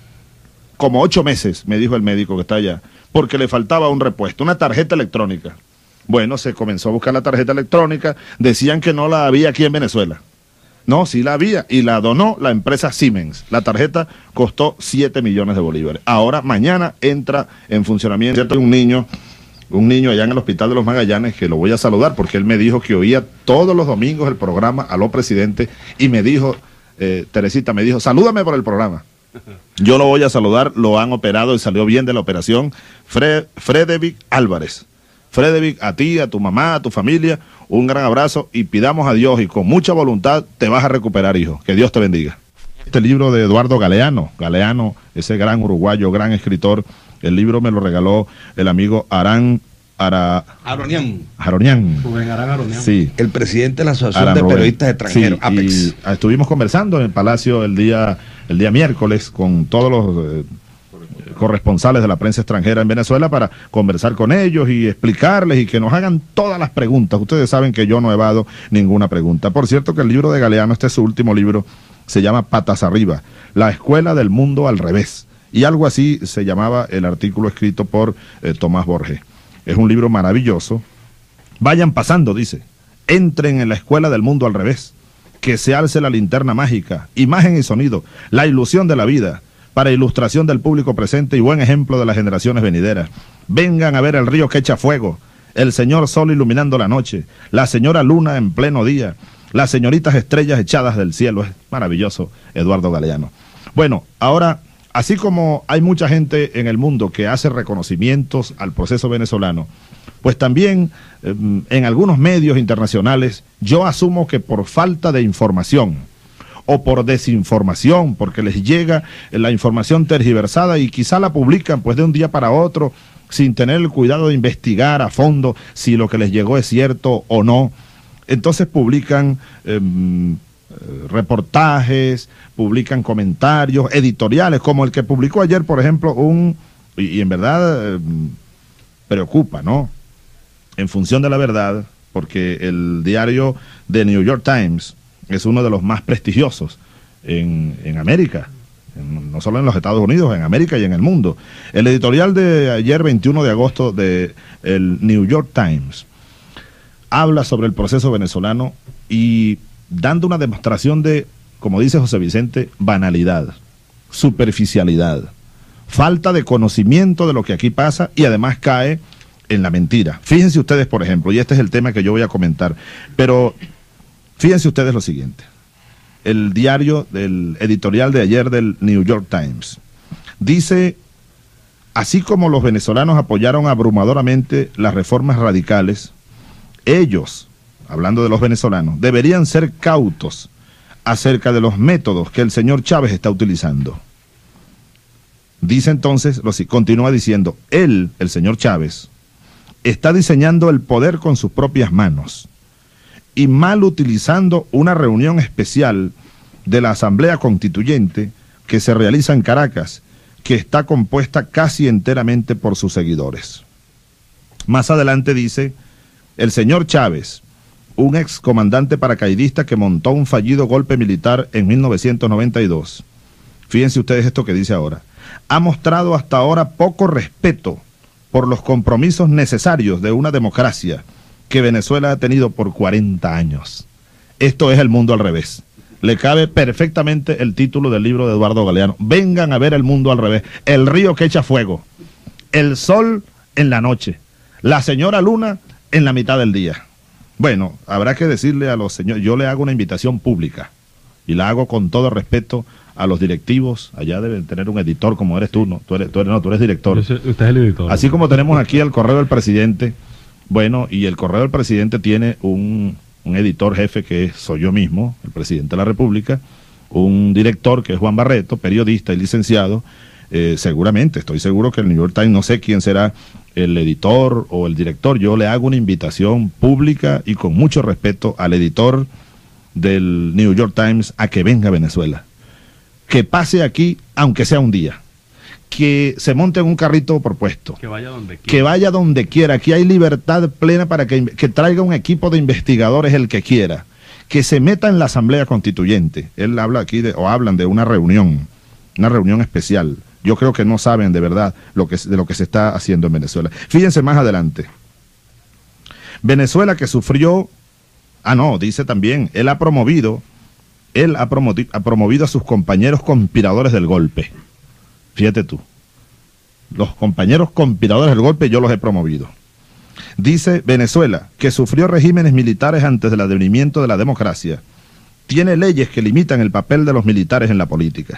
como ocho meses, me dijo el médico que está allá, porque le faltaba un repuesto, una tarjeta electrónica. Bueno, se comenzó a buscar la tarjeta electrónica, decían que no la había aquí en Venezuela. No, sí la había, y la donó la empresa Siemens. La tarjeta costó siete millones de bolívares. Ahora, mañana entra en funcionamiento. Hay un niño, un niño allá en el Hospital de los Magallanes, que lo voy a saludar, porque él me dijo que oía todos los domingos el programa Aló Presidente, y me dijo, eh, Teresita, me dijo, salúdame por el programa. Yo lo voy a saludar, lo han operado y salió bien de la operación. Fred, Frederick Álvarez. Frederick, a ti, a tu mamá, a tu familia, un gran abrazo y pidamos a Dios y con mucha voluntad te vas a recuperar, hijo. Que Dios te bendiga. Este libro de Eduardo Galeano, Galeano, ese gran uruguayo, gran escritor, el libro me lo regaló el amigo Arán Ara... Aronian. Aronian. Rubén Arán Aronian. Sí. El presidente de la Asociación Arán de Rubén. Periodistas Extranjeros, Sí, Apex. y estuvimos conversando en el Palacio el día, el día miércoles con todos los eh, corresponsales de la prensa extranjera en Venezuela para conversar con ellos y explicarles y que nos hagan todas las preguntas. Ustedes saben que yo no evado ninguna pregunta. Por cierto que el libro de Galeano, este es su último libro, se llama Patas Arriba, la escuela del mundo al revés. Y algo así se llamaba el artículo escrito por eh, Tomás Borges. Es un libro maravilloso. Vayan pasando, dice. Entren en la escuela del mundo al revés. Que se alce la linterna mágica, imagen y sonido, la ilusión de la vida, para ilustración del público presente y buen ejemplo de las generaciones venideras. Vengan a ver el río que echa fuego, el señor sol iluminando la noche, la señora luna en pleno día, las señoritas estrellas echadas del cielo. Es maravilloso, Eduardo Galeano. Bueno, ahora, así como hay mucha gente en el mundo que hace reconocimientos al proceso venezolano, pues también eh, en algunos medios internacionales yo asumo que por falta de información o por desinformación, porque les llega la información tergiversada y quizá la publican pues de un día para otro sin tener el cuidado de investigar a fondo si lo que les llegó es cierto o no. Entonces publican eh, reportajes, publican comentarios, editoriales, como el que publicó ayer, por ejemplo, un, y, y en verdad eh, preocupa, ¿no? En función de la verdad, porque el diario The New York Times es uno de los más prestigiosos en, en América, en, no solo en los Estados Unidos, en América y en el mundo. El editorial de ayer, veintiuno de agosto, de el New York Times, habla sobre el proceso venezolano y dando una demostración de, como dice José Vicente, banalidad, superficialidad, falta de conocimiento de lo que aquí pasa y además cae en la mentira. Fíjense ustedes, por ejemplo, y este es el tema que yo voy a comentar, pero fíjense ustedes lo siguiente. El diario del editorial de ayer del New York Times dice, así como los venezolanos apoyaron abrumadoramente las reformas radicales, ellos, hablando de los venezolanos, deberían ser cautos acerca de los métodos que el señor Chávez está utilizando. Dice entonces, lo, continúa diciendo, él, el señor Chávez, está diseñando el poder con sus propias manos y mal utilizando una reunión especial de la Asamblea Constituyente que se realiza en Caracas, que está compuesta casi enteramente por sus seguidores. Más adelante dice, el señor Chávez, un ex comandante paracaidista que montó un fallido golpe militar en mil novecientos noventa y dos, fíjense ustedes esto que dice ahora, ha mostrado hasta ahora poco respeto por los compromisos necesarios de una democracia que Venezuela ha tenido por cuarenta años. Esto es el mundo al revés. le cabe perfectamente el título del libro de Eduardo Galeano. Vengan a ver el mundo al revés. El río que echa fuego, el sol en la noche, la señora luna en la mitad del día. Bueno, habrá que decirle a los señores, yo le hago una invitación pública y la hago con todo respeto a los directivos. Allá deben tener un editor como eres tú, ¿no? Tú eres, tú eres, no, tú eres director. Usted es el editor. Así como tenemos aquí el correo del presidente, bueno, y el correo del presidente tiene un, un editor jefe que soy yo mismo, el presidente de la República, un director que es Juan Barreto, periodista y licenciado. Eh, seguramente, estoy seguro que el New York Times, no sé quién será el editor o el director, yo le hago una invitación pública y con mucho respeto al editor del New York Times a que venga a Venezuela, que pase aquí aunque sea un día, que se monte en un carrito propuesto, que vaya donde quiera, que vaya donde quiera. Aquí hay libertad plena para que, que traiga un equipo de investigadores el que quiera, que se meta en la Asamblea Constituyente. Él habla aquí de, o hablan de una reunión, una reunión especial. Yo creo que no saben de verdad lo que, de lo que se está haciendo en Venezuela. Fíjense más adelante. Venezuela que sufrió, ah no, dice también, él ha promovido, él ha, promovi, ha promovido a sus compañeros conspiradores del golpe. Fíjate tú, los compañeros conspiradores del golpe yo los he promovido. Dice Venezuela que sufrió regímenes militares antes del advenimiento de la democracia, tiene leyes que limitan el papel de los militares en la política.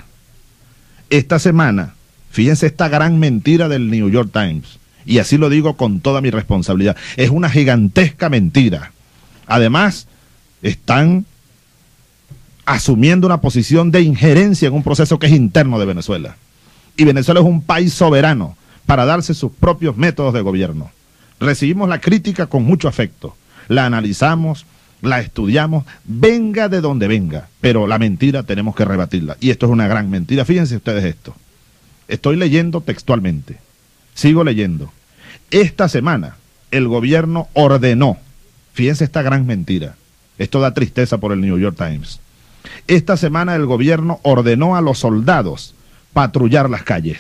Esta semana, fíjense esta gran mentira del New York Times, y así lo digo con toda mi responsabilidad, es una gigantesca mentira. Además, están asumiendo una posición de injerencia en un proceso que es interno de Venezuela. Y Venezuela es un país soberano para darse sus propios métodos de gobierno. Recibimos la crítica con mucho afecto, la analizamos, la estudiamos, venga de donde venga, pero la mentira tenemos que rebatirla. Y esto es una gran mentira. Fíjense ustedes esto. Estoy leyendo textualmente. Sigo leyendo. Esta semana el gobierno ordenó, fíjense esta gran mentira. Esto da tristeza por el New York Times. Esta semana el gobierno ordenó a los soldados patrullar las calles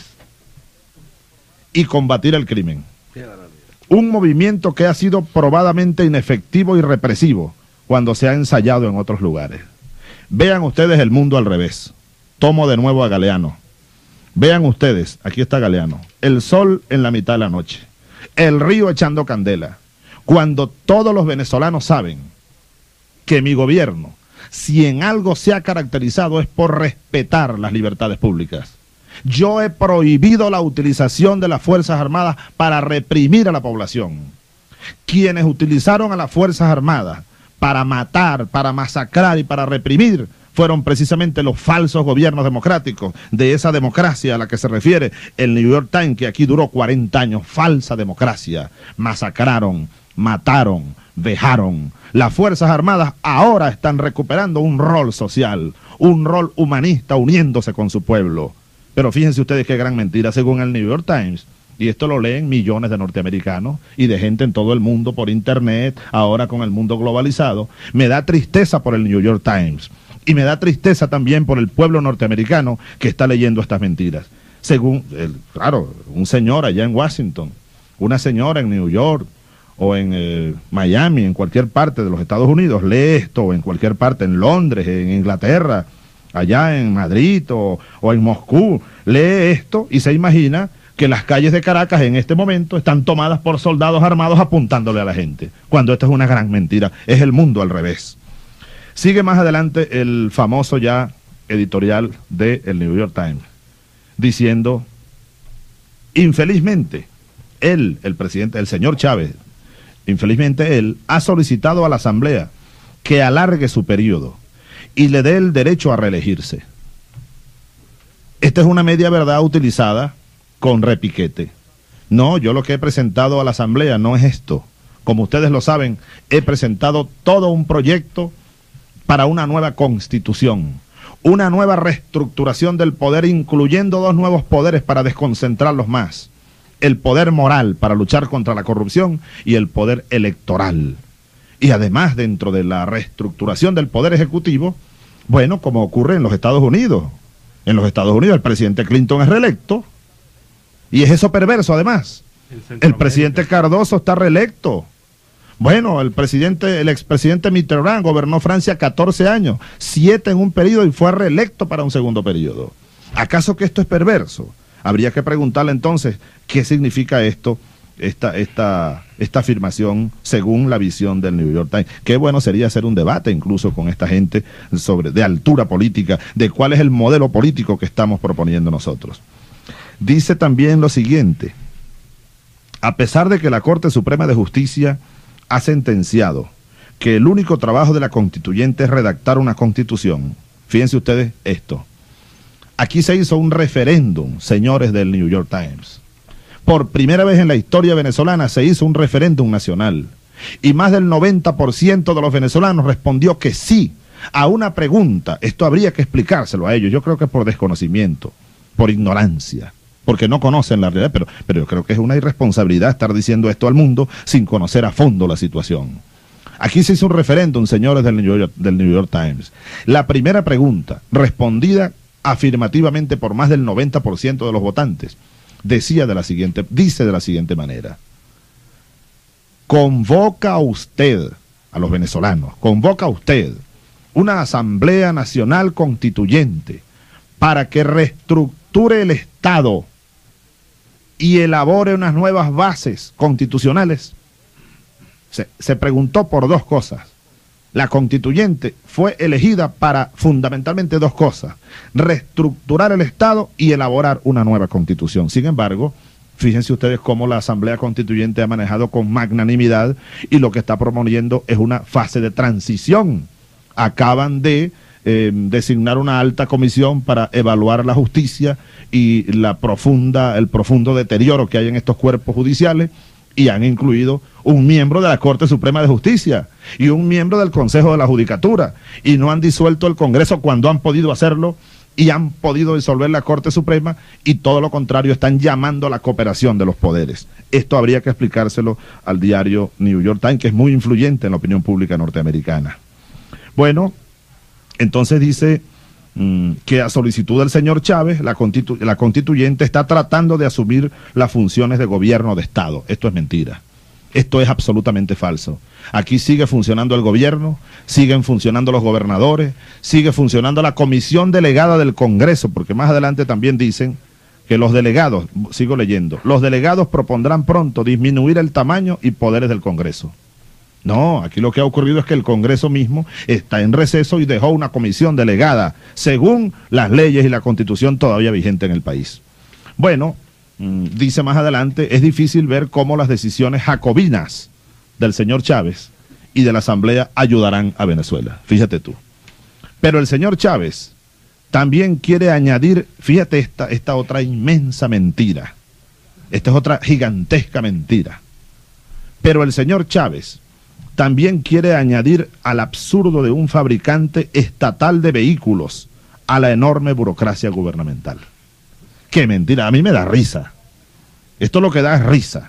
y combatir el crimen. Un movimiento que ha sido probadamente inefectivo y represivo cuando se ha ensayado en otros lugares. Vean ustedes el mundo al revés. Tomo de nuevo a Galeano. Vean ustedes, aquí está Galeano. El sol en la mitad de la noche. El río echando candela. Cuando todos los venezolanos saben que mi gobierno, si en algo se ha caracterizado, es por respetar las libertades públicas. Yo he prohibido la utilización de las Fuerzas Armadas para reprimir a la población. Quienes utilizaron a las Fuerzas Armadas para matar, para masacrar y para reprimir fueron precisamente los falsos gobiernos democráticos, de esa democracia a la que se refiere el New York Times, que aquí duró cuarenta años, falsa democracia. Masacraron, mataron, vejaron. Las Fuerzas Armadas ahora están recuperando un rol social, un rol humanista, uniéndose con su pueblo. Pero fíjense ustedes qué gran mentira, según el New York Times, y esto lo leen millones de norteamericanos y de gente en todo el mundo por internet, ahora con el mundo globalizado. Me da tristeza por el New York Times y me da tristeza también por el pueblo norteamericano que está leyendo estas mentiras. Según, el, claro, un señor allá en Washington, una señora en New York o en eh, Miami, en cualquier parte de los Estados Unidos, lee esto, o en cualquier parte, en Londres, en Inglaterra, allá en Madrid o, o en Moscú, lee esto y se imagina que las calles de Caracas en este momento están tomadas por soldados armados apuntándole a la gente, cuando esto es una gran mentira, es el mundo al revés. Sigue más adelante el famoso ya editorial de el New York Times, diciendo, infelizmente, él, el presidente, el señor Chávez, infelizmente él, ha solicitado a la Asamblea que alargue su periodo y le dé el derecho a reelegirse. Esta es una media verdad utilizada con repiquete. No, yo lo que he presentado a la Asamblea no es esto. Como ustedes lo saben, he presentado todo un proyecto para una nueva constitución, una nueva reestructuración del poder, incluyendo dos nuevos poderes para desconcentrarlos más. El poder moral para luchar contra la corrupción y el poder electoral. Y además, dentro de la reestructuración del poder ejecutivo, bueno, como ocurre en los Estados Unidos. En los Estados Unidos el presidente Clinton es reelecto. Y es eso perverso, además. El presidente Cardoso está reelecto. Bueno, el presidente, el expresidente Mitterrand gobernó Francia catorce años, siete en un periodo y fue reelecto para un segundo periodo. ¿Acaso que esto es perverso? Habría que preguntarle entonces qué significa esto, esta, esta, esta afirmación según la visión del New York Times. Qué bueno sería hacer un debate incluso con esta gente sobre, de altura política, de cuál es el modelo político que estamos proponiendo nosotros. Dice también lo siguiente: a pesar de que la Corte Suprema de Justicia ha sentenciado que el único trabajo de la constituyente es redactar una constitución, fíjense ustedes esto, aquí se hizo un referéndum, señores del New York Times. Por primera vez en la historia venezolana se hizo un referéndum nacional y más del noventa por ciento de los venezolanos respondió que sí a una pregunta. Esto habría que explicárselo a ellos, yo creo que por desconocimiento, por ignorancia, porque no conocen la realidad, pero, pero yo creo que es una irresponsabilidad estar diciendo esto al mundo sin conocer a fondo la situación. Aquí se hizo un referéndum, señores del New York, del New York Times. La primera pregunta, respondida afirmativamente por más del noventa por ciento de los votantes, decía de la siguiente, dice de la siguiente manera: convoca usted a los venezolanos, convoca usted una Asamblea Nacional Constituyente para que reestructure el Estado y elabore unas nuevas bases constitucionales. Se, se preguntó por dos cosas. La constituyente fue elegida para fundamentalmente dos cosas: reestructurar el Estado y elaborar una nueva constitución. Sin embargo, fíjense ustedes cómo la Asamblea Constituyente ha manejado con magnanimidad y lo que está proponiendo es una fase de transición. Acaban de eh, designar una alta comisión para evaluar la justicia y la profunda, el profundo deterioro que hay en estos cuerpos judiciales, y han incluido un miembro de la Corte Suprema de Justicia y un miembro del Consejo de la Judicatura, y no han disuelto el Congreso cuando han podido hacerlo y han podido disolver la Corte Suprema, y todo lo contrario, están llamando a la cooperación de los poderes. Esto habría que explicárselo al diario New York Times, que es muy influyente en la opinión pública norteamericana. Bueno, entonces dice mmm, que a solicitud del señor Chávez, la, constitu la constituyente está tratando de asumir las funciones de gobierno de Estado. Esto es mentira. Esto es absolutamente falso. Aquí sigue funcionando el gobierno, siguen funcionando los gobernadores, sigue funcionando la comisión delegada del Congreso, porque más adelante también dicen que los delegados, sigo leyendo, los delegados propondrán pronto disminuir el tamaño y poderes del Congreso. No, aquí lo que ha ocurrido es que el Congreso mismo está en receso y dejó una comisión delegada, según las leyes y la Constitución todavía vigente en el país. Bueno, mmm, dice más adelante, es difícil ver cómo las decisiones jacobinas del señor Chávez y de la Asamblea ayudarán a Venezuela. Fíjate tú. Pero el señor Chávez también quiere añadir, fíjate esta, esta otra inmensa mentira. Esta es otra gigantesca mentira. Pero el señor Chávez también quiere añadir al absurdo de un fabricante estatal de vehículos a la enorme burocracia gubernamental. ¡Qué mentira! A mí me da risa. Esto lo que da es risa.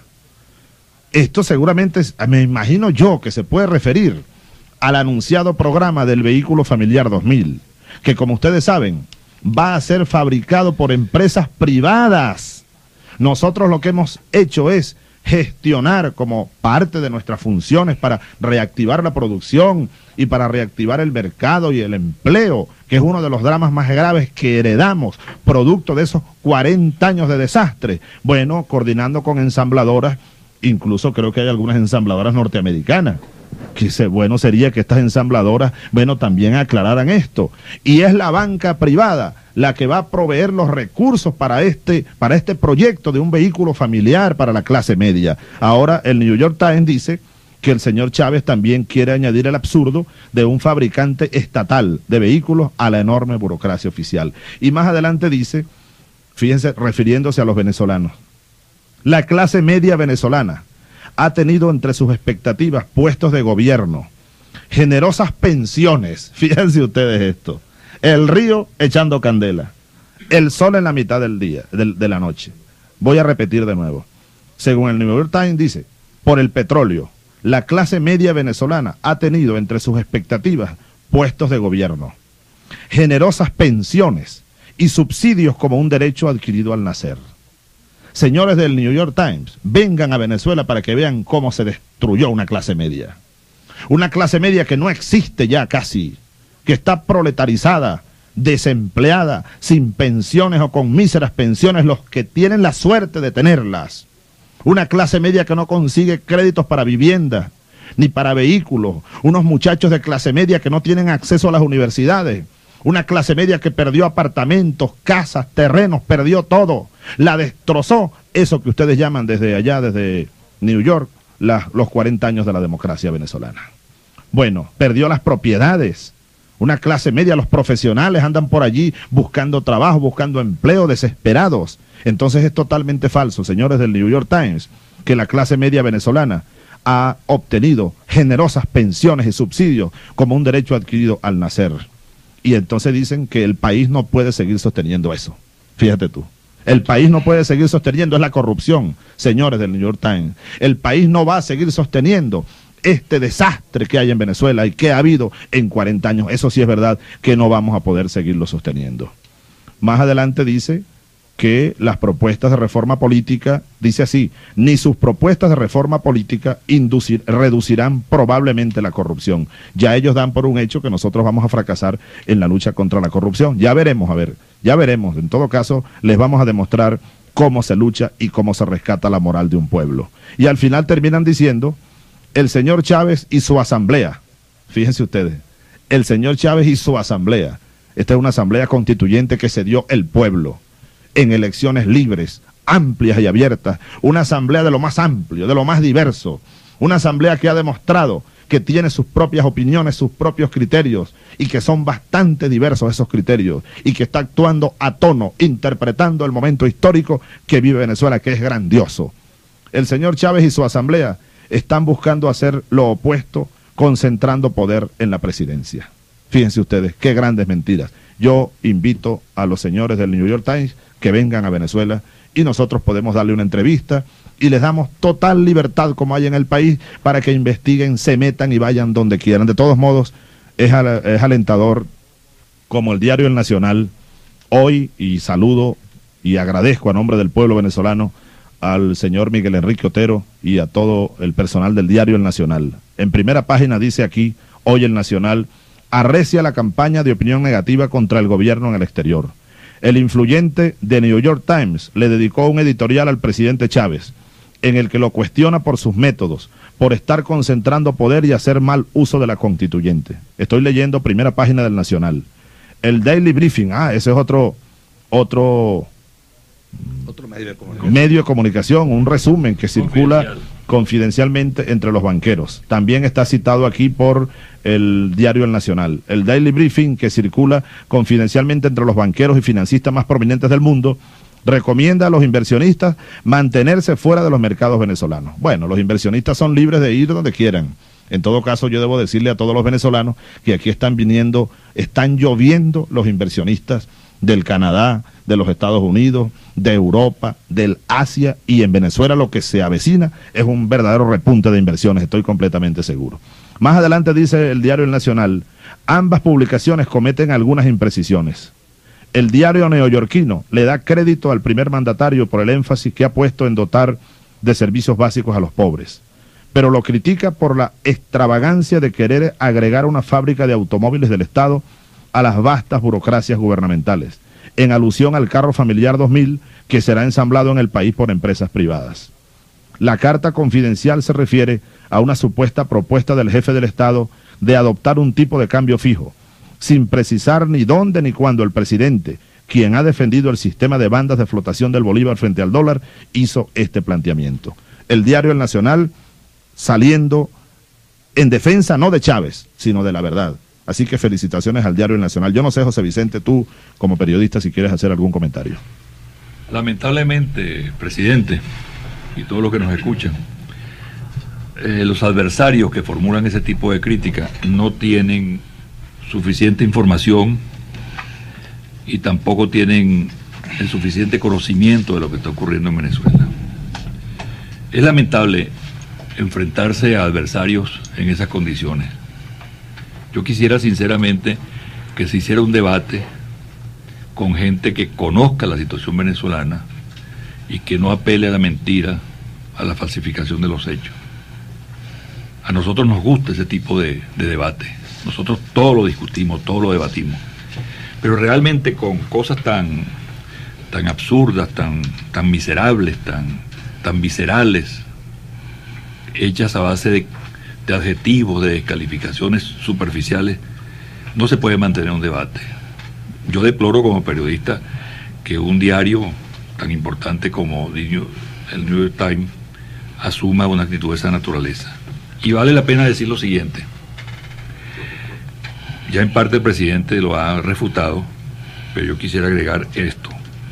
Esto seguramente, es, me imagino yo, que se puede referir al anunciado programa del vehículo familiar dos mil, que como ustedes saben, va a ser fabricado por empresas privadas. Nosotros lo que hemos hecho es gestionar como parte de nuestras funciones para reactivar la producción y para reactivar el mercado y el empleo, que es uno de los dramas más graves que heredamos, producto de esos cuarenta años de desastre. Bueno, coordinando con ensambladoras, incluso creo que hay algunas ensambladoras norteamericanas, que se, bueno sería que estas ensambladoras, bueno, también aclararan esto. Y es la banca privada la que va a proveer los recursos para este, para este proyecto de un vehículo familiar para la clase media. Ahora el New York Times dice que el señor Chávez también quiere añadir el absurdo de un fabricante estatal de vehículos a la enorme burocracia oficial. Y más adelante dice, fíjense, refiriéndose a los venezolanos, la clase media venezolana ha tenido entre sus expectativas puestos de gobierno, generosas pensiones, fíjense ustedes esto, el río echando candela, el sol en la mitad del día, de, de la noche. Voy a repetir de nuevo. Según el New York Times dice, por el petróleo, la clase media venezolana ha tenido entre sus expectativas puestos de gobierno, generosas pensiones y subsidios como un derecho adquirido al nacer. Señores del New York Times, vengan a Venezuela para que vean cómo se destruyó una clase media. Una clase media que no existe ya casi, que está proletarizada, desempleada, sin pensiones o con míseras pensiones los que tienen la suerte de tenerlas. Una clase media que no consigue créditos para vivienda, ni para vehículos. Unos muchachos de clase media que no tienen acceso a las universidades. Una clase media que perdió apartamentos, casas, terrenos, perdió todo. La destrozó, eso que ustedes llaman desde allá, desde New York, la, los cuarenta años de la democracia venezolana. Bueno, perdió las propiedades. Una clase media, los profesionales andan por allí buscando trabajo, buscando empleo, desesperados. Entonces es totalmente falso, señores del New York Times, que la clase media venezolana ha obtenido generosas pensiones y subsidios como un derecho adquirido al nacer. Y entonces dicen que el país no puede seguir sosteniendo eso. Fíjate tú. El país no puede seguir sosteniendo, es la corrupción, señores del New York Times. El país no va a seguir sosteniendo este desastre que hay en Venezuela y que ha habido en cuarenta años. Eso sí es verdad que no vamos a poder seguirlo sosteniendo. Más adelante dice que las propuestas de reforma política, dice así, ni sus propuestas de reforma política inducir, reducirán probablemente la corrupción. Ya ellos dan por un hecho que nosotros vamos a fracasar en la lucha contra la corrupción. Ya veremos, a ver, ya veremos. En todo caso, les vamos a demostrar cómo se lucha y cómo se rescata la moral de un pueblo. Y al final terminan diciendo, el señor Chávez y su asamblea, fíjense ustedes, el señor Chávez y su asamblea, esta es una asamblea constituyente que se dio el pueblo, en elecciones libres, amplias y abiertas, una asamblea de lo más amplio, de lo más diverso, una asamblea que ha demostrado que tiene sus propias opiniones, sus propios criterios, y que son bastante diversos esos criterios, y que está actuando a tono, interpretando el momento histórico que vive Venezuela, que es grandioso. El señor Chávez y su asamblea están buscando hacer lo opuesto, concentrando poder en la presidencia. Fíjense ustedes, qué grandes mentiras. Yo invito a los señores del New York Times que vengan a Venezuela y nosotros podemos darle una entrevista y les damos total libertad como hay en el país para que investiguen, se metan y vayan donde quieran. De todos modos, es, al, es alentador como el diario El Nacional hoy, y saludo y agradezco a nombre del pueblo venezolano al señor Miguel Enrique Otero y a todo el personal del diario El Nacional. En primera página dice aquí, hoy El Nacional, arrecia la campaña de opinión negativa contra el gobierno en el exterior. El influyente The New York Times le dedicó un editorial al presidente Chávez, en el que lo cuestiona por sus métodos, por estar concentrando poder y hacer mal uso de la constituyente. Estoy leyendo primera página del Nacional. El Daily Briefing, ah, ese es otro, otro, otro medio de comunicación. medio de comunicación, un resumen que circula confidencialmente entre los banqueros. También está citado aquí por el diario El Nacional. El Daily Briefing, que circula confidencialmente entre los banqueros y financistas más prominentes del mundo, recomienda a los inversionistas mantenerse fuera de los mercados venezolanos. Bueno, los inversionistas son libres de ir donde quieran. En todo caso, yo debo decirle a todos los venezolanos que aquí están viniendo, están lloviendo los inversionistas del Canadá, de los Estados Unidos, de Europa, del Asia, y en Venezuela lo que se avecina es un verdadero repunte de inversiones, estoy completamente seguro. Más adelante dice el diario El Nacional, ambas publicaciones cometen algunas imprecisiones. El diario neoyorquino le da crédito al primer mandatario por el énfasis que ha puesto en dotar de servicios básicos a los pobres, pero lo critica por la extravagancia de querer agregar una fábrica de automóviles del Estado a las vastas burocracias gubernamentales, en alusión al carro familiar dos mil que será ensamblado en el país por empresas privadas. La carta confidencial se refiere a una supuesta propuesta del jefe del Estado de adoptar un tipo de cambio fijo, sin precisar ni dónde ni cuándo el presidente, quien ha defendido el sistema de bandas de flotación del bolívar frente al dólar, hizo este planteamiento. El diario El Nacional saliendo en defensa no de Chávez, sino de la verdad. Así que felicitaciones al diario El Nacional. Yo no sé, José Vicente, tú como periodista, si quieres hacer algún comentario. Lamentablemente, presidente, y todos los que nos escuchan, eh, los adversarios que formulan ese tipo de crítica no tienen suficiente información y tampoco tienen el suficiente conocimiento de lo que está ocurriendo en Venezuela. Es lamentable enfrentarse a adversarios en esas condiciones. Yo quisiera sinceramente que se hiciera un debate con gente que conozca la situación venezolana y que no apele a la mentira, a la falsificación de los hechos. A nosotros nos gusta ese tipo de, de debate. Nosotros todo lo discutimos, todo lo debatimos. Pero realmente con cosas tan, tan absurdas, tan, tan miserables, tan, tan viscerales, hechas a base de, de adjetivos, de descalificaciones superficiales, no se puede mantener un debate. Yo deploro como periodista que un diario tan importante como el New York Times asuma una actitud de esa naturaleza. Y vale la pena decir lo siguiente. Ya en parte el presidente lo ha refutado, pero yo quisiera agregar esto.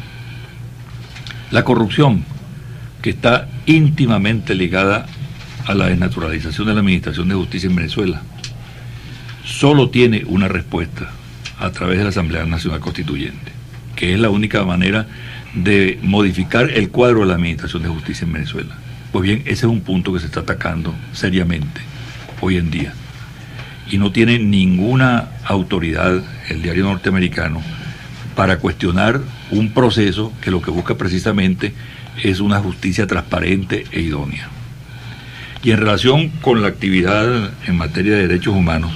La corrupción, que está íntimamente ligada a la desnaturalización de la administración de justicia en Venezuela, solo tiene una respuesta a través de la Asamblea Nacional Constituyente, que es la única manera de modificar el cuadro de la administración de justicia en Venezuela. Pues bien, ese es un punto que se está atacando seriamente hoy en día. Y no tiene ninguna autoridad el diario norteamericano para cuestionar un proceso que lo que busca precisamente es una justicia transparente e idónea. Y en relación con la actividad en materia de derechos humanos,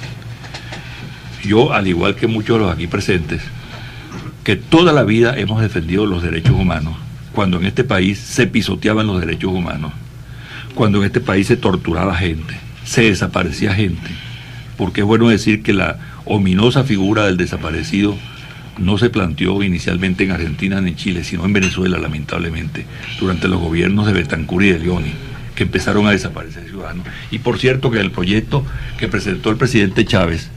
yo, al igual que muchos de los aquí presentes, que toda la vida hemos defendido los derechos humanos, cuando en este país se pisoteaban los derechos humanos, cuando en este país se torturaba gente, se desaparecía gente, porque es bueno decir que la ominosa figura del desaparecido no se planteó inicialmente en Argentina ni en Chile, sino en Venezuela, lamentablemente, durante los gobiernos de Betancur y de Leoni, que empezaron a desaparecer ciudadanos. Y por cierto que el proyecto que presentó el presidente Chávez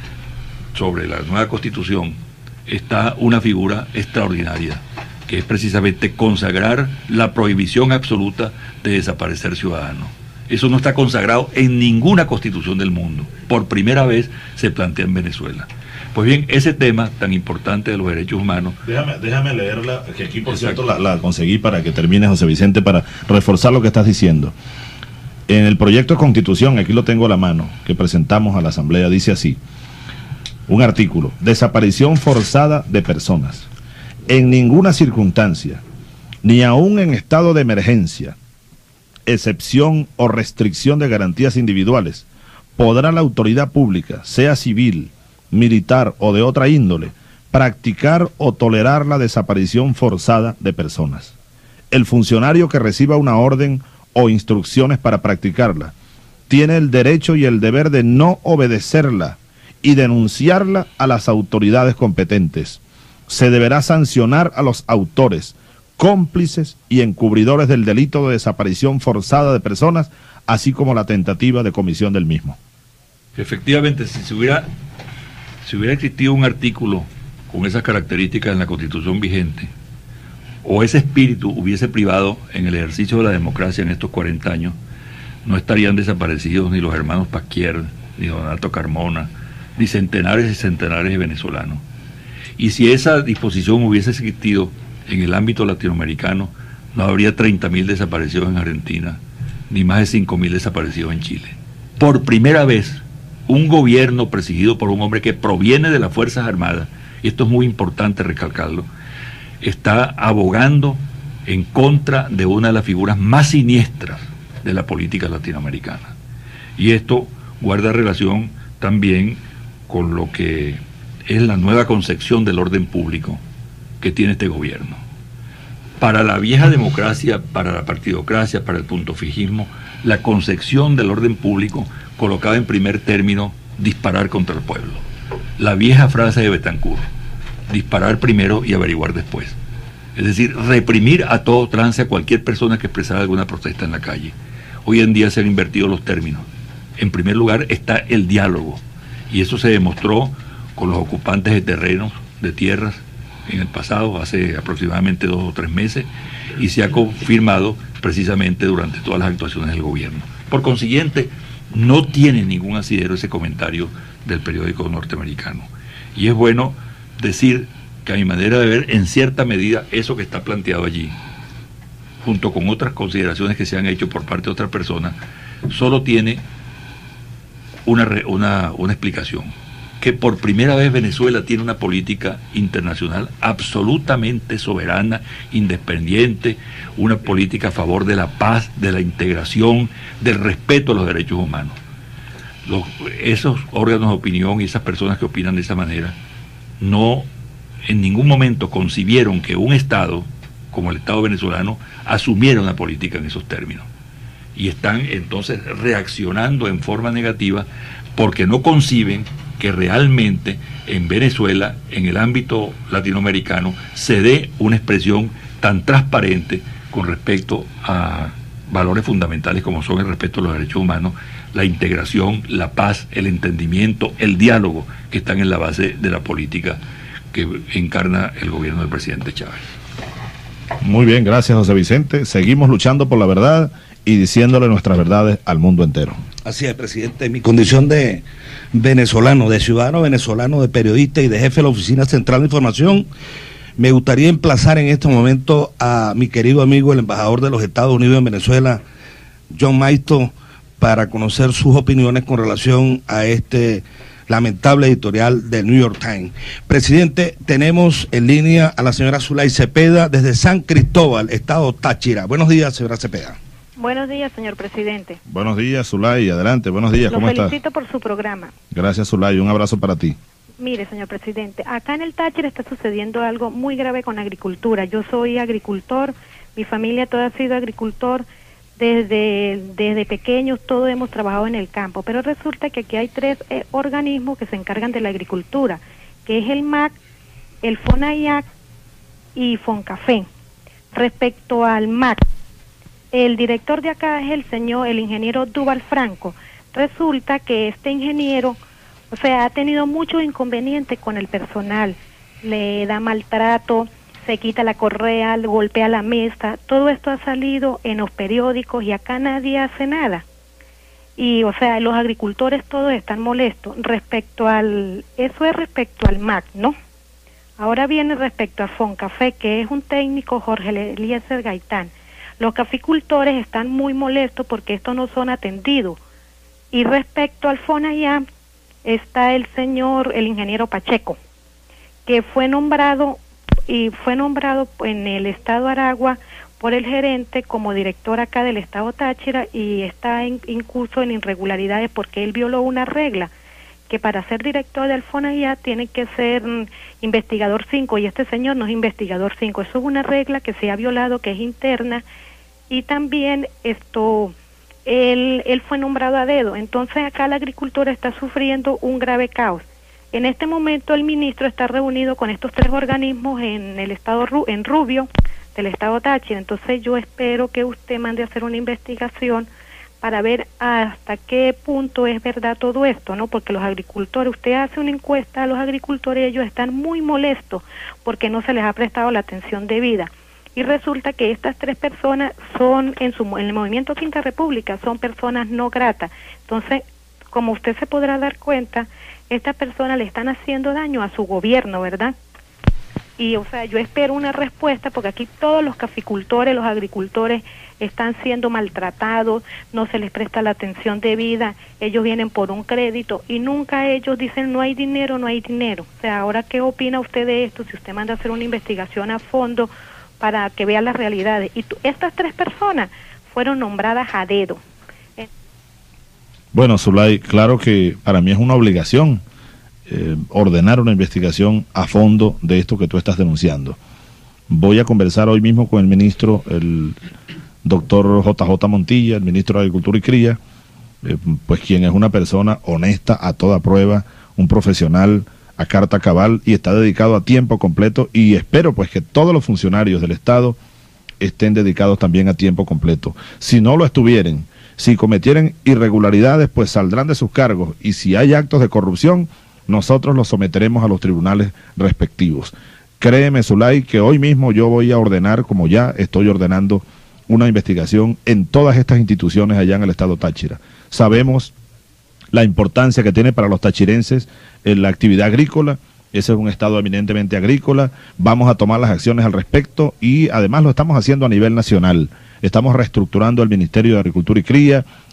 sobre la nueva Constitución está una figura extraordinaria, que es precisamente consagrar la prohibición absoluta de desaparecer ciudadanos. Eso no está consagrado en ninguna constitución del mundo. Por primera vez se plantea en Venezuela. Pues bien, ese tema tan importante de los derechos humanos... Déjame, déjame leerla, que aquí por Exacto. cierto la, la conseguí para que termine, José Vicente, para reforzar lo que estás diciendo. En el proyecto de Constitución, aquí lo tengo a la mano, que presentamos a la Asamblea, dice así, un artículo: desaparición forzada de personas. En ninguna circunstancia, ni aún en estado de emergencia, excepción o restricción de garantías individuales, podrá la autoridad pública, sea civil, militar o de otra índole, practicar o tolerar la desaparición forzada de personas. El funcionario que reciba una orden o instrucciones para practicarla tiene el derecho y el deber de no obedecerla y denunciarla a las autoridades competentes. Se deberá sancionar a los autores, cómplices y encubridores del delito de desaparición forzada de personas, así como la tentativa de comisión del mismo. Efectivamente, si se hubiera, si hubiera existido un artículo con esas características en la Constitución vigente, o ese espíritu hubiese privado en el ejercicio de la democracia en estos cuarenta años, no estarían desaparecidos ni los hermanos Pasquier, ni Donato Carmona, ni centenares y centenares de venezolanos. Y si esa disposición hubiese existido en el ámbito latinoamericano, no habría treinta mil desaparecidos en Argentina, ni más de cinco mil desaparecidos en Chile. Por primera vez, un gobierno presidido por un hombre que proviene de las Fuerzas Armadas, y esto es muy importante recalcarlo, está abogando en contra de una de las figuras más siniestras de la política latinoamericana. Y esto guarda relación también con lo que es la nueva concepción del orden público que tiene este gobierno. Para la vieja democracia, para la partidocracia, para el puntofijismo, la concepción del orden público colocaba en primer término disparar contra el pueblo. La vieja frase de Betancur, disparar primero y averiguar después. Es decir, reprimir a todo trance, a cualquier persona que expresara alguna protesta en la calle. Hoy en día se han invertido los términos. En primer lugar está el diálogo, y eso se demostró con los ocupantes de terrenos, de tierras, en el pasado, hace aproximadamente dos o tres meses, y se ha confirmado precisamente durante todas las actuaciones del gobierno. Por consiguiente, no tiene ningún asidero ese comentario del periódico norteamericano. Y es bueno decir que a mi manera de ver, en cierta medida, eso que está planteado allí, junto con otras consideraciones que se han hecho por parte de otras personas, solo tiene una, una, una explicación, que por primera vez Venezuela tiene una política internacional absolutamente soberana, independiente, una política a favor de la paz, de la integración, del respeto a los derechos humanos. Los, esos órganos de opinión y esas personas que opinan de esa manera no en ningún momento concibieron que un Estado como el Estado venezolano asumiera una política en esos términos. Y están entonces reaccionando en forma negativa porque no conciben que realmente en Venezuela, en el ámbito latinoamericano, se dé una expresión tan transparente con respecto a valores fundamentales como son el respeto a los derechos humanos, la integración, la paz, el entendimiento, el diálogo, que están en la base de la política que encarna el gobierno del presidente Chávez. Muy bien, gracias José Vicente. Seguimos luchando por la verdad y diciéndole nuestras verdades al mundo entero. Así es, presidente. Mi condición de venezolano, de ciudadano venezolano, de periodista y de jefe de la Oficina Central de Información, me gustaría emplazar en este momento a mi querido amigo, el embajador de los Estados Unidos en Venezuela, John Maisto, para conocer sus opiniones con relación a este lamentable editorial del New York Times. Presidente, tenemos en línea a la señora Zulay Cepeda desde San Cristóbal, estado Táchira. Buenos días, señora Cepeda. Buenos días, señor presidente. Buenos días, Zulay, adelante, buenos días, ¿cómo estás? Lo felicito por su programa. Gracias, Zulay, un abrazo para ti. Mire, señor presidente, acá en el Táchira está sucediendo algo muy grave con la agricultura. Yo soy agricultor, mi familia toda ha sido agricultor, desde, desde pequeños todos hemos trabajado en el campo, pero resulta que aquí hay tres eh, organismos que se encargan de la agricultura, que es el M A C, el FONAIAC y FONCAFE. Respecto al M A C, el director de acá es el señor, el ingeniero Duval Franco. Resulta que este ingeniero, o sea, ha tenido muchos inconvenientes con el personal, le da maltrato, se quita la correa, le golpea la mesa, todo esto ha salido en los periódicos y acá nadie hace nada. Y, o sea, los agricultores todos están molestos respecto al, eso es respecto al M A C, ¿no? Ahora viene respecto a FONCAFE, que es un técnico, Jorge Eliezer Gaitán. Los caficultores están muy molestos porque estos no son atendidos. Y respecto al FONAIAC, está el señor, el ingeniero Pacheco, que fue nombrado y fue nombrado en el estado Aragua por el gerente como director acá del estado Táchira y está en, incurso en irregularidades porque él violó una regla que para ser director del FONAIAC tiene que ser mm, investigador cinco y este señor no es investigador cinco. Eso es una regla que se ha violado, que es interna, y también esto él, él fue nombrado a dedo. Entonces acá la agricultura está sufriendo un grave caos. En este momento el ministro está reunido con estos tres organismos en el estado en Rubio del estado Táchira. Entonces yo espero que usted mande a hacer una investigación para ver hasta qué punto es verdad todo esto, ¿no? Porque los agricultores, usted hace una encuesta a los agricultores y ellos están muy molestos porque no se les ha prestado la atención debida. Y resulta que estas tres personas son, en, su, en el movimiento Quinta República, son personas no gratas. Entonces, como usted se podrá dar cuenta, estas personas le están haciendo daño a su gobierno, ¿verdad? Y, o sea, yo espero una respuesta porque aquí todos los caficultores, los agricultores están siendo maltratados, no se les presta la atención debida, ellos vienen por un crédito y nunca ellos dicen no hay dinero, no hay dinero. O sea, ahora, ¿qué opina usted de esto? Si usted manda a hacer una investigación a fondo para que vea las realidades. Y tú, estas tres personas fueron nombradas a dedo. Bueno, Zulay, claro que para mí es una obligación eh, ordenar una investigación a fondo de esto que tú estás denunciando. Voy a conversar hoy mismo con el ministro, el doctor J J Montilla, el ministro de Agricultura y Cría, eh, pues quien es una persona honesta a toda prueba, un profesional a carta cabal y está dedicado a tiempo completo, y espero pues que todos los funcionarios del Estado estén dedicados también a tiempo completo. Si no lo estuvieran, si cometieran irregularidades, pues saldrán de sus cargos, y si hay actos de corrupción, nosotros los someteremos a los tribunales respectivos. Créeme, Zulay, que hoy mismo yo voy a ordenar, como ya estoy ordenando, una investigación en todas estas instituciones allá en el estado Táchira. Sabemos la importancia que tiene para los tachirenses en la actividad agrícola. Ese es un estado eminentemente agrícola. Vamos a tomar las acciones al respecto y además lo estamos haciendo a nivel nacional. Estamos reestructurando el Ministerio de Agricultura y Cría,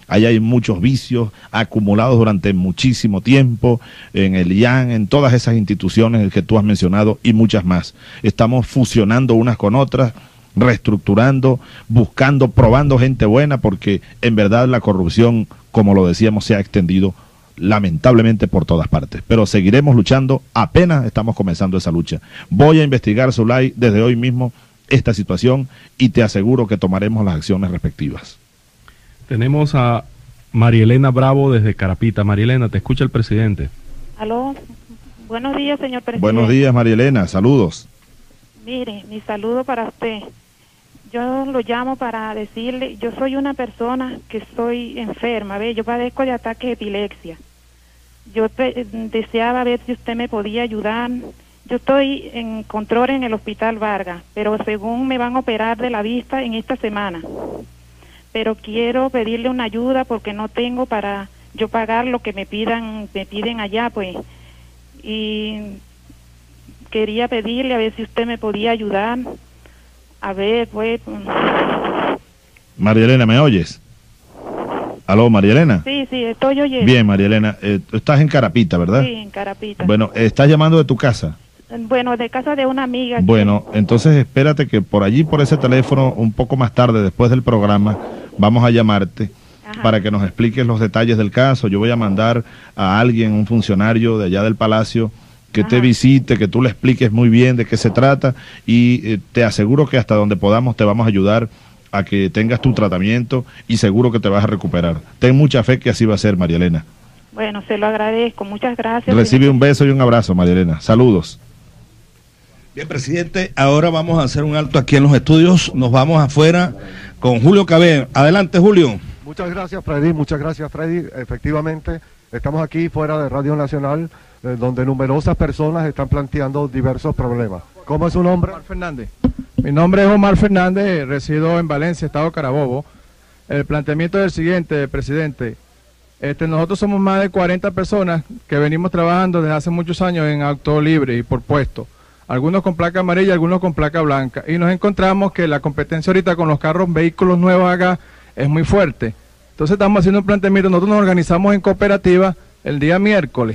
Ahí hay muchos vicios acumulados durante muchísimo tiempo, en el I A N, en todas esas instituciones que tú has mencionado y muchas más. Estamos fusionando unas con otras, reestructurando, buscando, probando gente buena, porque en verdad la corrupción, como lo decíamos, se ha extendido lamentablemente por todas partes, pero seguiremos luchando, apenas estamos comenzando esa lucha. Voy a investigar, Zulay, desde hoy mismo esta situación y te aseguro que tomaremos las acciones respectivas. Tenemos a Marielena Bravo desde Carapita. Marielena, te escucha el presidente. Aló, buenos días, señor presidente. Buenos días, Marielena, saludos. Mire, mi saludo para usted. Yo lo llamo para decirle, yo soy una persona que estoy enferma, ¿ve? Yo padezco de ataque de epilepsia. Yo te, deseaba ver si usted me podía ayudar. Yo estoy en control en el Hospital Vargas, pero según me van a operar de la vista en esta semana. Pero quiero pedirle una ayuda porque no tengo para yo pagar lo que me pidan, me piden allá, pues. Y quería pedirle a ver si usted me podía ayudar. A ver, pues... Marielena, ¿me oyes? ¿Aló, Marielena? Sí, sí, estoy oyendo. Bien, Marielena, eh, estás en Carapita, ¿verdad? Sí, en Carapita. Bueno, ¿estás llamando de tu casa? Bueno, de casa de una amiga. Bueno, que... entonces espérate que por allí, por ese teléfono, un poco más tarde, después del programa, vamos a llamarte. Ajá. Para que nos expliques los detalles del caso. Yo voy a mandar a alguien, un funcionario de allá del Palacio, que Ajá. te visite, que tú le expliques muy bien de qué se trata y eh, te aseguro que hasta donde podamos te vamos a ayudar a que tengas tu tratamiento y seguro que te vas a recuperar. Ten mucha fe que así va a ser, Marielena. Bueno, se lo agradezco. Muchas gracias. Recibe señor. Un beso y un abrazo, Marielena. Saludos. Bien, presidente, ahora vamos a hacer un alto aquí en los estudios. Nos vamos afuera con Julio Cabé. Adelante, Julio. Muchas gracias, Freddy. Muchas gracias, Freddy. Efectivamente, estamos aquí fuera de Radio Nacional, eh, donde numerosas personas están planteando diversos problemas. ¿Cómo es su nombre? Omar Fernández. Mi nombre es Omar Fernández, resido en Valencia, Estado Carabobo. El planteamiento es el siguiente, presidente. Este, nosotros somos más de cuarenta personas que venimos trabajando desde hace muchos años en auto libre y por puesto. Algunos con placa amarilla, algunos con placa blanca. Y nos encontramos que la competencia ahorita con los carros, vehículos nuevos acá es muy fuerte. Entonces estamos haciendo un planteamiento, nosotros nos organizamos en cooperativa el día miércoles.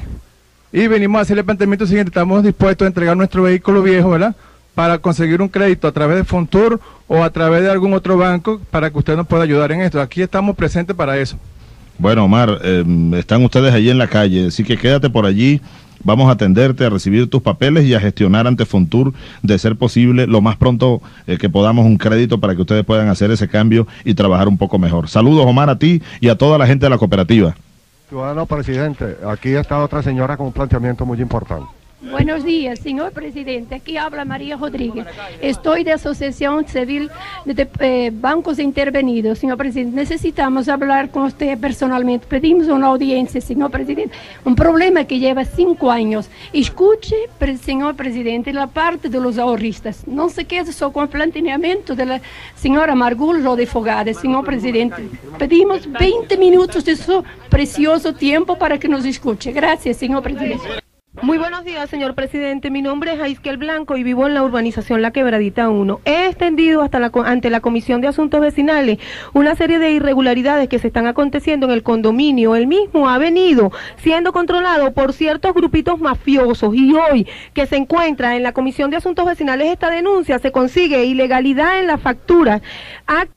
Y venimos a hacer el planteamiento siguiente, estamos dispuestos a entregar nuestro vehículo viejo, ¿verdad?, para conseguir un crédito a través de Fontur o a través de algún otro banco para que usted nos pueda ayudar en esto. Aquí estamos presentes para eso. Bueno, Omar, eh, están ustedes allí en la calle, así que quédate por allí. Vamos a atenderte, a recibir tus papeles y a gestionar ante Fontur, de ser posible, lo más pronto eh, que podamos, un crédito para que ustedes puedan hacer ese cambio y trabajar un poco mejor. Saludos, Omar, a ti y a toda la gente de la cooperativa. Ciudadano presidente, aquí está otra señora con un planteamiento muy importante. Buenos días, señor presidente. Aquí habla María Rodríguez. Estoy de Asociación Civil de, de eh, Bancos Intervenidos. Señor presidente, necesitamos hablar con usted personalmente. Pedimos una audiencia, señor presidente. Un problema que lleva cinco años. Escuche, pre señor presidente, la parte de los ahorristas. No se quede solo con el planteamiento de la señora Margul Rodefogada, señor presidente. Pedimos veinte minutos de su precioso tiempo para que nos escuche. Gracias, señor presidente. Muy buenos días, señor presidente. Mi nombre es Aisquel Blanco y vivo en la urbanización La Quebradita uno. He extendido hasta la, ante la Comisión de Asuntos Vecinales una serie de irregularidades que se están aconteciendo en el condominio. El mismo ha venido siendo controlado por ciertos grupitos mafiosos y hoy que se encuentra en la Comisión de Asuntos Vecinales esta denuncia, se consigue ilegalidad en la factura. Ha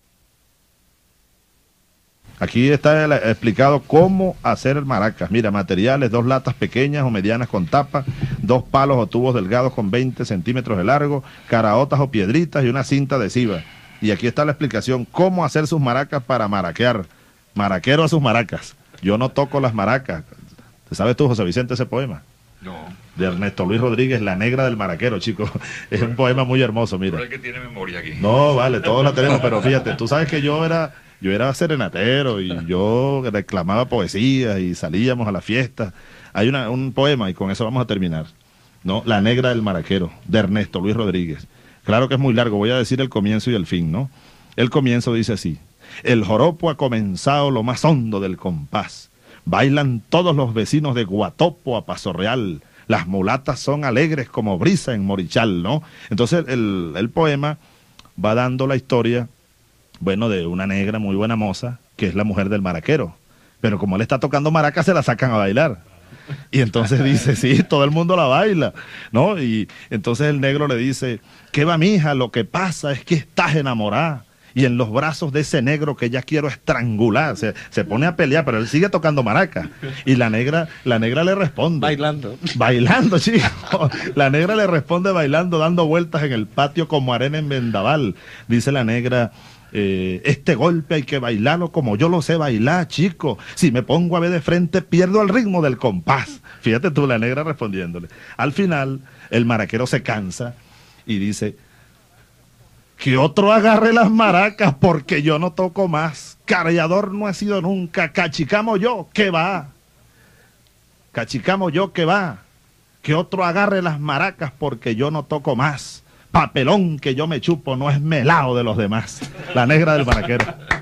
Aquí está el, explicado cómo hacer maracas. Mira, materiales, dos latas pequeñas o medianas con tapa, dos palos o tubos delgados con veinte centímetros de largo, caraotas o piedritas y una cinta adhesiva. Y aquí está la explicación, cómo hacer sus maracas para maraquear. Maraquero a sus maracas. Yo no toco las maracas. ¿Sabes tú, José Vicente, ese poema? No. De Ernesto Luis Rodríguez, La Negra del Maraquero, chicos. Es un poema muy hermoso, mira. Pero es que tiene memoria aquí. No, vale, todos la tenemos, pero fíjate, tú sabes que yo era... Yo era serenatero y yo reclamaba poesía y salíamos a la fiesta. Hay una, un poema y con eso vamos a terminar, ¿no? La Negra del Maraquero, de Ernesto Luis Rodríguez. Claro que es muy largo, voy a decir el comienzo y el fin, ¿no? El comienzo dice así: el joropo ha comenzado lo más hondo del compás. Bailan todos los vecinos de Guatopo a Paso Real. Las mulatas son alegres como brisa en Morichal, ¿no? Entonces el, el poema va dando la historia, bueno, de una negra muy buena moza que es la mujer del maraquero. Pero como él está tocando maraca, se la sacan a bailar. Y entonces dice, sí, todo el mundo la baila, ¿no? Y entonces el negro le dice, ¿qué va, mija? Lo que pasa es que estás enamorada. Y en los brazos de ese negro que ya quiero estrangular. Se, se pone a pelear, pero él sigue tocando maraca. Y la negra, la negra le responde. Bailando. Bailando, chico. La negra le responde bailando, dando vueltas en el patio como arena en vendaval. Dice la negra, eh, este golpe hay que bailarlo como yo lo sé bailar, chico. Si me pongo a ver de frente, pierdo el ritmo del compás. Fíjate tú, la negra respondiéndole. Al final, el maraquero se cansa y dice, que otro agarre las maracas porque yo no toco más. Carallador no he sido nunca. Cachicamo yo, ¿qué va? Cachicamo yo, ¿qué va? Que otro agarre las maracas porque yo no toco más. Papelón que yo me chupo no es melao de los demás. La negra del maraquero.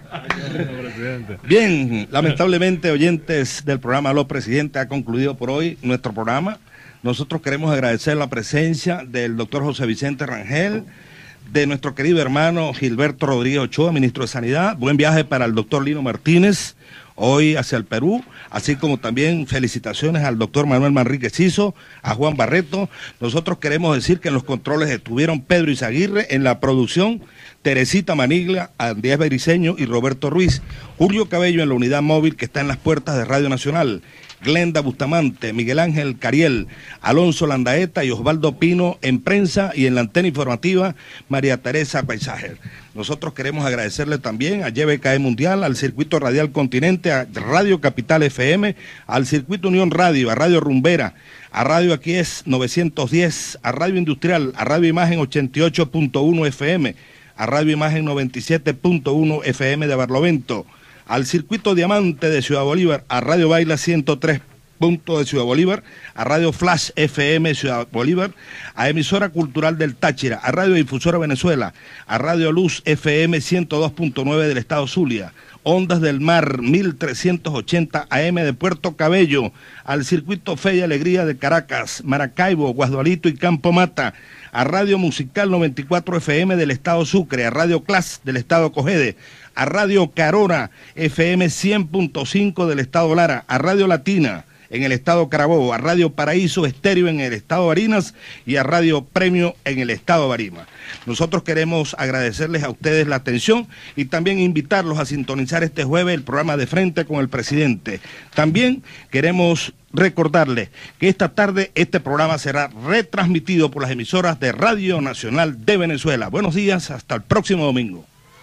Bien, lamentablemente, oyentes del programa Aló Presidente, ha concluido por hoy nuestro programa. Nosotros queremos agradecer la presencia del doctor José Vicente Rangel, de nuestro querido hermano Gilberto Rodríguez Ochoa, ministro de Sanidad. Buen viaje para el doctor Lino Martínez, hoy hacia el Perú, así como también felicitaciones al doctor Manuel Manrique Ciso, a Juan Barreto. Nosotros queremos decir que en los controles estuvieron Pedro Izaguirre, en la producción Teresita Manigla, Andrés Bericeño y Roberto Ruiz, Julio Cabello en la unidad móvil que está en las puertas de Radio Nacional, Glenda Bustamante, Miguel Ángel Cariel, Alonso Landaeta y Osvaldo Pino en prensa, y en la antena informativa María Teresa Paisajer. Nosotros queremos agradecerle también a Y B K E Mundial, al Circuito Radial Continente, a Radio Capital F M, al Circuito Unión Radio, a Radio Rumbera, a Radio Aquí es novecientos diez, a Radio Industrial, a Radio Imagen ochenta y ocho punto uno F M, a Radio Imagen noventa y siete punto uno F M de Barlovento, al Circuito Diamante de Ciudad Bolívar, a Radio Baila ciento tres punto de Ciudad Bolívar, a Radio Flash F M Ciudad Bolívar, a Emisora Cultural del Táchira, a Radio Difusora Venezuela, a Radio Luz F M ciento dos punto nueve del Estado Zulia, Ondas del Mar mil trescientos ochenta A M de Puerto Cabello, al Circuito Fe y Alegría de Caracas, Maracaibo, Guasdualito y Campo Mata, a Radio Musical noventa y cuatro F M del Estado Sucre, a Radio Clas del Estado Cogede, a Radio Carora F M cien punto cinco del Estado Lara, a Radio Latina en el Estado Carabobo, a Radio Paraíso Estéreo en el Estado Barinas y a Radio Premio en el Estado Barima. Nosotros queremos agradecerles a ustedes la atención y también invitarlos a sintonizar este jueves el programa De Frente con el Presidente. También queremos recordarles que esta tarde este programa será retransmitido por las emisoras de Radio Nacional de Venezuela. Buenos días, hasta el próximo domingo.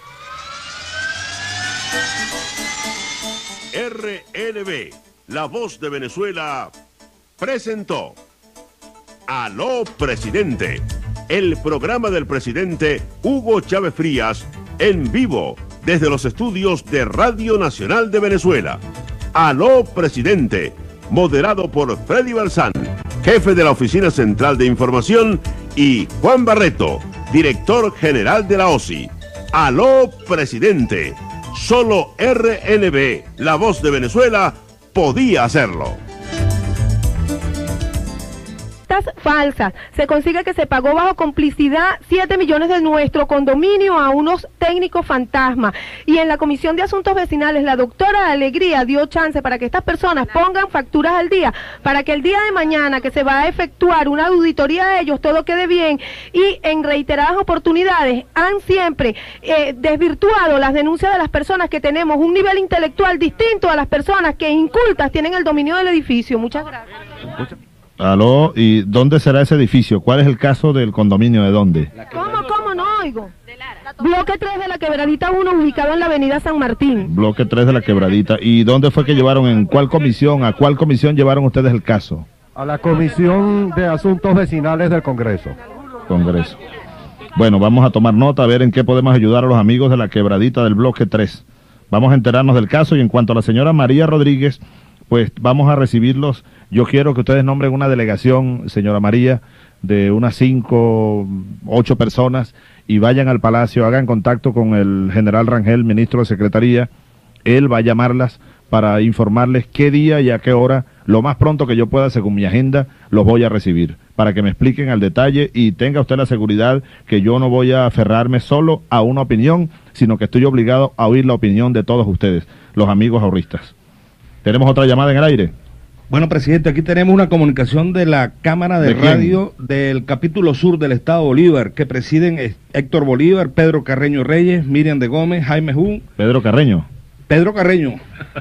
R N B, La Voz de Venezuela, presentó Aló Presidente, el programa del presidente Hugo Chávez Frías, en vivo desde los estudios de Radio Nacional de Venezuela. Aló Presidente, moderado por Freddy Balsán, jefe de la Oficina Central de Información, y Juan Barreto, director general de la O S I. Aló Presidente, solo R N B, La Voz de Venezuela, podía hacerlo. Falsas. Se consigue que se pagó bajo complicidad siete millones de nuestro condominio a unos técnicos fantasmas. Y en la Comisión de Asuntos Vecinales, la doctora Alegría dio chance para que estas personas pongan facturas al día, para que el día de mañana que se va a efectuar una auditoría de ellos, todo quede bien. Y en reiteradas oportunidades han siempre eh, desvirtuado las denuncias de las personas que tenemos un nivel intelectual distinto a las personas que incultas tienen el dominio del edificio. Muchas gracias. Aló, ¿y dónde será ese edificio? ¿Cuál es el caso del condominio? ¿De dónde? ¿Cómo, cómo no oigo? Bloque tres de la Quebradita uno, ubicado en la avenida San Martín. Bloque tres de la Quebradita. ¿Y dónde fue que llevaron, en cuál comisión, a cuál comisión llevaron ustedes el caso? A la Comisión de Asuntos Vecinales del Congreso. Congreso. Bueno, vamos a tomar nota, a ver en qué podemos ayudar a los amigos de la Quebradita del Bloque tres. Vamos a enterarnos del caso, y en cuanto a la señora María Rodríguez, pues vamos a recibirlos. Yo quiero que ustedes nombren una delegación, señora María, de unas cinco, ocho personas, y vayan al Palacio, hagan contacto con el general Rangel, ministro de Secretaría. Él va a llamarlas para informarles qué día y a qué hora, lo más pronto que yo pueda, según mi agenda, los voy a recibir, para que me expliquen al detalle, y tenga usted la seguridad que yo no voy a aferrarme solo a una opinión, sino que estoy obligado a oír la opinión de todos ustedes. los amigos ahorristas. ¿Tenemos otra llamada en el aire? Bueno, presidente, aquí tenemos una comunicación de la Cámara de, ¿De Radio del capítulo sur del Estado Bolívar, que presiden Héctor Bolívar, Pedro Carreño Reyes, Miriam de Gómez, Jaime Jun. Pedro Carreño. Pedro Carreño.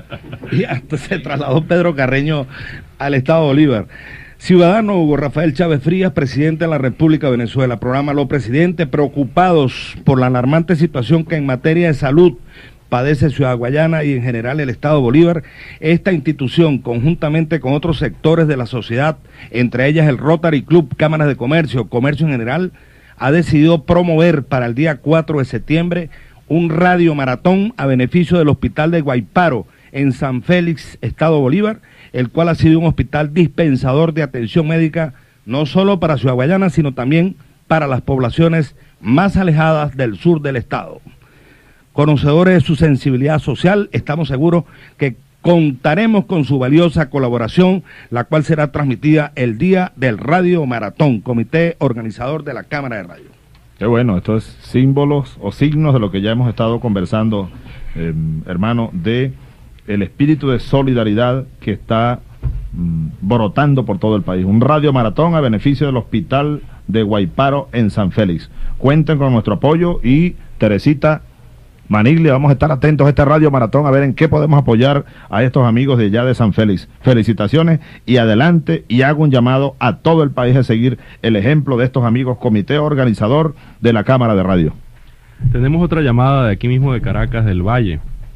Y hasta se trasladó Pedro Carreño al Estado Bolívar. Ciudadano Hugo Rafael Chávez Frías, presidente de la República de Venezuela. Programa Lo Presidente, preocupados por la alarmante situación que en materia de salud padece Ciudad Guayana y en general el Estado Bolívar. Esta institución, conjuntamente con otros sectores de la sociedad, entre ellas el Rotary Club, cámaras de comercio, comercio en general, ha decidido promover para el día cuatro de septiembre un radio maratón a beneficio del Hospital de Guayparo en San Félix, Estado Bolívar, el cual ha sido un hospital dispensador de atención médica no solo para Ciudad Guayana, sino también para las poblaciones más alejadas del sur del estado. Conocedores de su sensibilidad social, estamos seguros que contaremos con su valiosa colaboración, la cual será transmitida el día del Radio Maratón, comité organizador de la Cámara de Radio. Qué bueno, esto es símbolos o signos de lo que ya hemos estado conversando, eh, hermano, de el espíritu de solidaridad que está mm, brotando por todo el país. Un radio maratón a beneficio del Hospital de Guayparo en San Félix. Cuenten con nuestro apoyo y Teresita Maniglia, vamos a estar atentos a este radio maratón a ver en qué podemos apoyar a estos amigos de allá de San Félix. Felicitaciones y adelante, y hago un llamado a todo el país a seguir el ejemplo de estos amigos, comité organizador de la Cámara de Radio. Tenemos otra llamada de aquí mismo de Caracas, del Valle.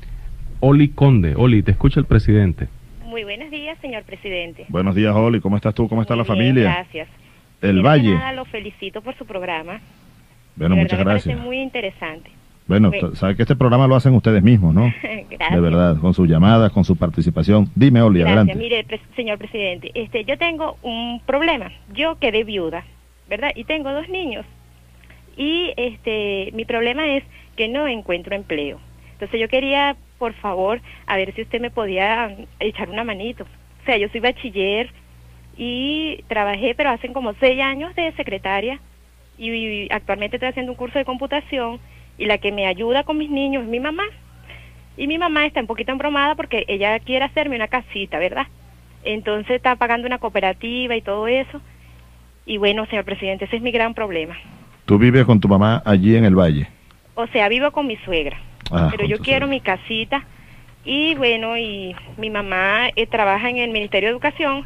Oli Conde. Oli, te escucha el presidente. Muy buenos días, señor presidente. Buenos días, Oli, ¿cómo estás tú? ¿Cómo está Muy la bien, familia? Gracias. El Primero Valle. que nada, lo felicito por su programa. Bueno, De muchas verdad me gracias. parece muy interesante. Bueno, Bueno. sabe que este programa lo hacen ustedes mismos, ¿no? Gracias. De verdad, con sus llamadas, con su participación. Dime, Oli, Gracias. adelante. Mire, pre señor presidente, este, yo tengo un problema. Yo quedé viuda, ¿verdad? Y tengo dos niños. Y este, mi problema es que no encuentro empleo. Entonces yo quería, por favor, a ver si usted me podía echar una manito. O sea, yo soy bachiller y trabajé, pero hace como seis años de secretaria, y, y actualmente estoy haciendo un curso de computación, y la que me ayuda con mis niños es mi mamá. Y mi mamá está un poquito embromada porque ella quiere hacerme una casita, ¿verdad? Entonces está pagando una cooperativa y todo eso. Y bueno, señor presidente, ese es mi gran problema. Tú vives con tu mamá allí en el Valle. O sea, vivo con mi suegra, Ah, pero con yo tu quiero mi casita. Y bueno, y mi mamá eh, trabaja en el Ministerio de Educación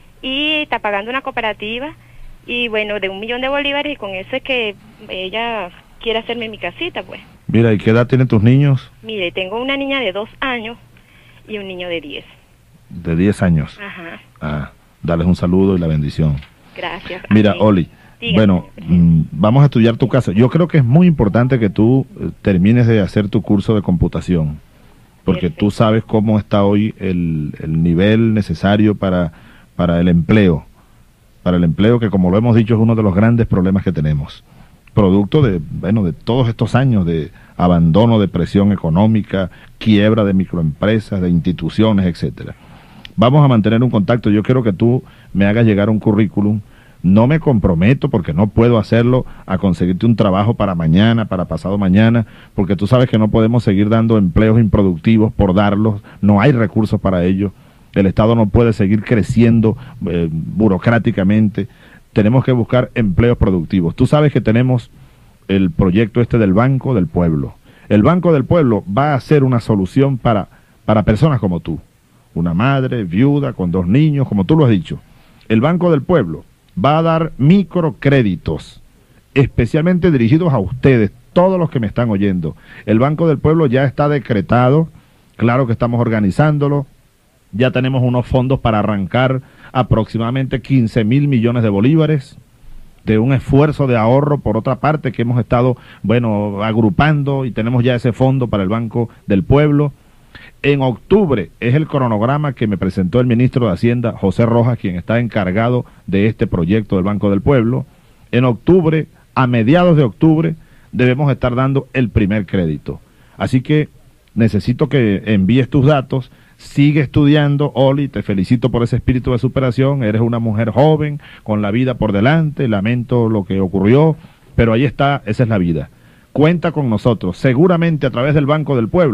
y está pagando una cooperativa, y bueno, de un millón de bolívares, y con eso es que ella quiere hacerme mi casita, pues. Mira, ¿y qué edad tienen tus niños? Mire, tengo una niña de dos años y un niño de diez. De diez años. Ajá, Ah, darles un saludo y la bendición. gracias. Mira, Amén. Oli, Dígame, bueno, mm, vamos a estudiar tu casa. Yo creo que es muy importante que tú eh, termines de hacer tu curso de computación, porque tú sabes cómo está hoy el, el nivel necesario para, para el empleo, para el empleo que, como lo hemos dicho, es uno de los grandes problemas que tenemos, producto de, bueno, de todos estos años de abandono, depresión económica, quiebra de microempresas, de instituciones, etcétera. Vamos a mantener un contacto. Yo quiero que tú me hagas llegar un currículum. No me comprometo, porque no puedo hacerlo, a conseguirte un trabajo para mañana, para pasado mañana, porque tú sabes que no podemos seguir dando empleos improductivos por darlos. No hay recursos para ello. El Estado no puede seguir creciendo eh, burocráticamente. Tenemos que buscar empleos productivos. Tú sabes que tenemos el proyecto este del Banco del Pueblo. El Banco del Pueblo va a ser una solución para, para personas como tú. Una madre, viuda, con dos niños, como tú lo has dicho. El Banco del Pueblo va a dar microcréditos, especialmente dirigidos a ustedes, todos los que me están oyendo. El Banco del Pueblo ya está decretado, claro que estamos organizándolo, ya tenemos unos fondos para arrancar aproximadamente quince mil millones de bolívares, de un esfuerzo de ahorro, por otra parte, que hemos estado, bueno, agrupando, y tenemos ya ese fondo para el Banco del Pueblo. En octubre es el cronograma que me presentó el ministro de Hacienda, José Rojas, quien está encargado de este proyecto del Banco del Pueblo. En octubre, a mediados de octubre, debemos estar dando el primer crédito. Así que necesito que envíes tus datos. Sigue estudiando, Oli, te felicito por ese espíritu de superación. Eres una mujer joven, con la vida por delante. Lamento lo que ocurrió, pero ahí está, esa es la vida. Cuenta con nosotros. Seguramente a través del Banco del Pueblo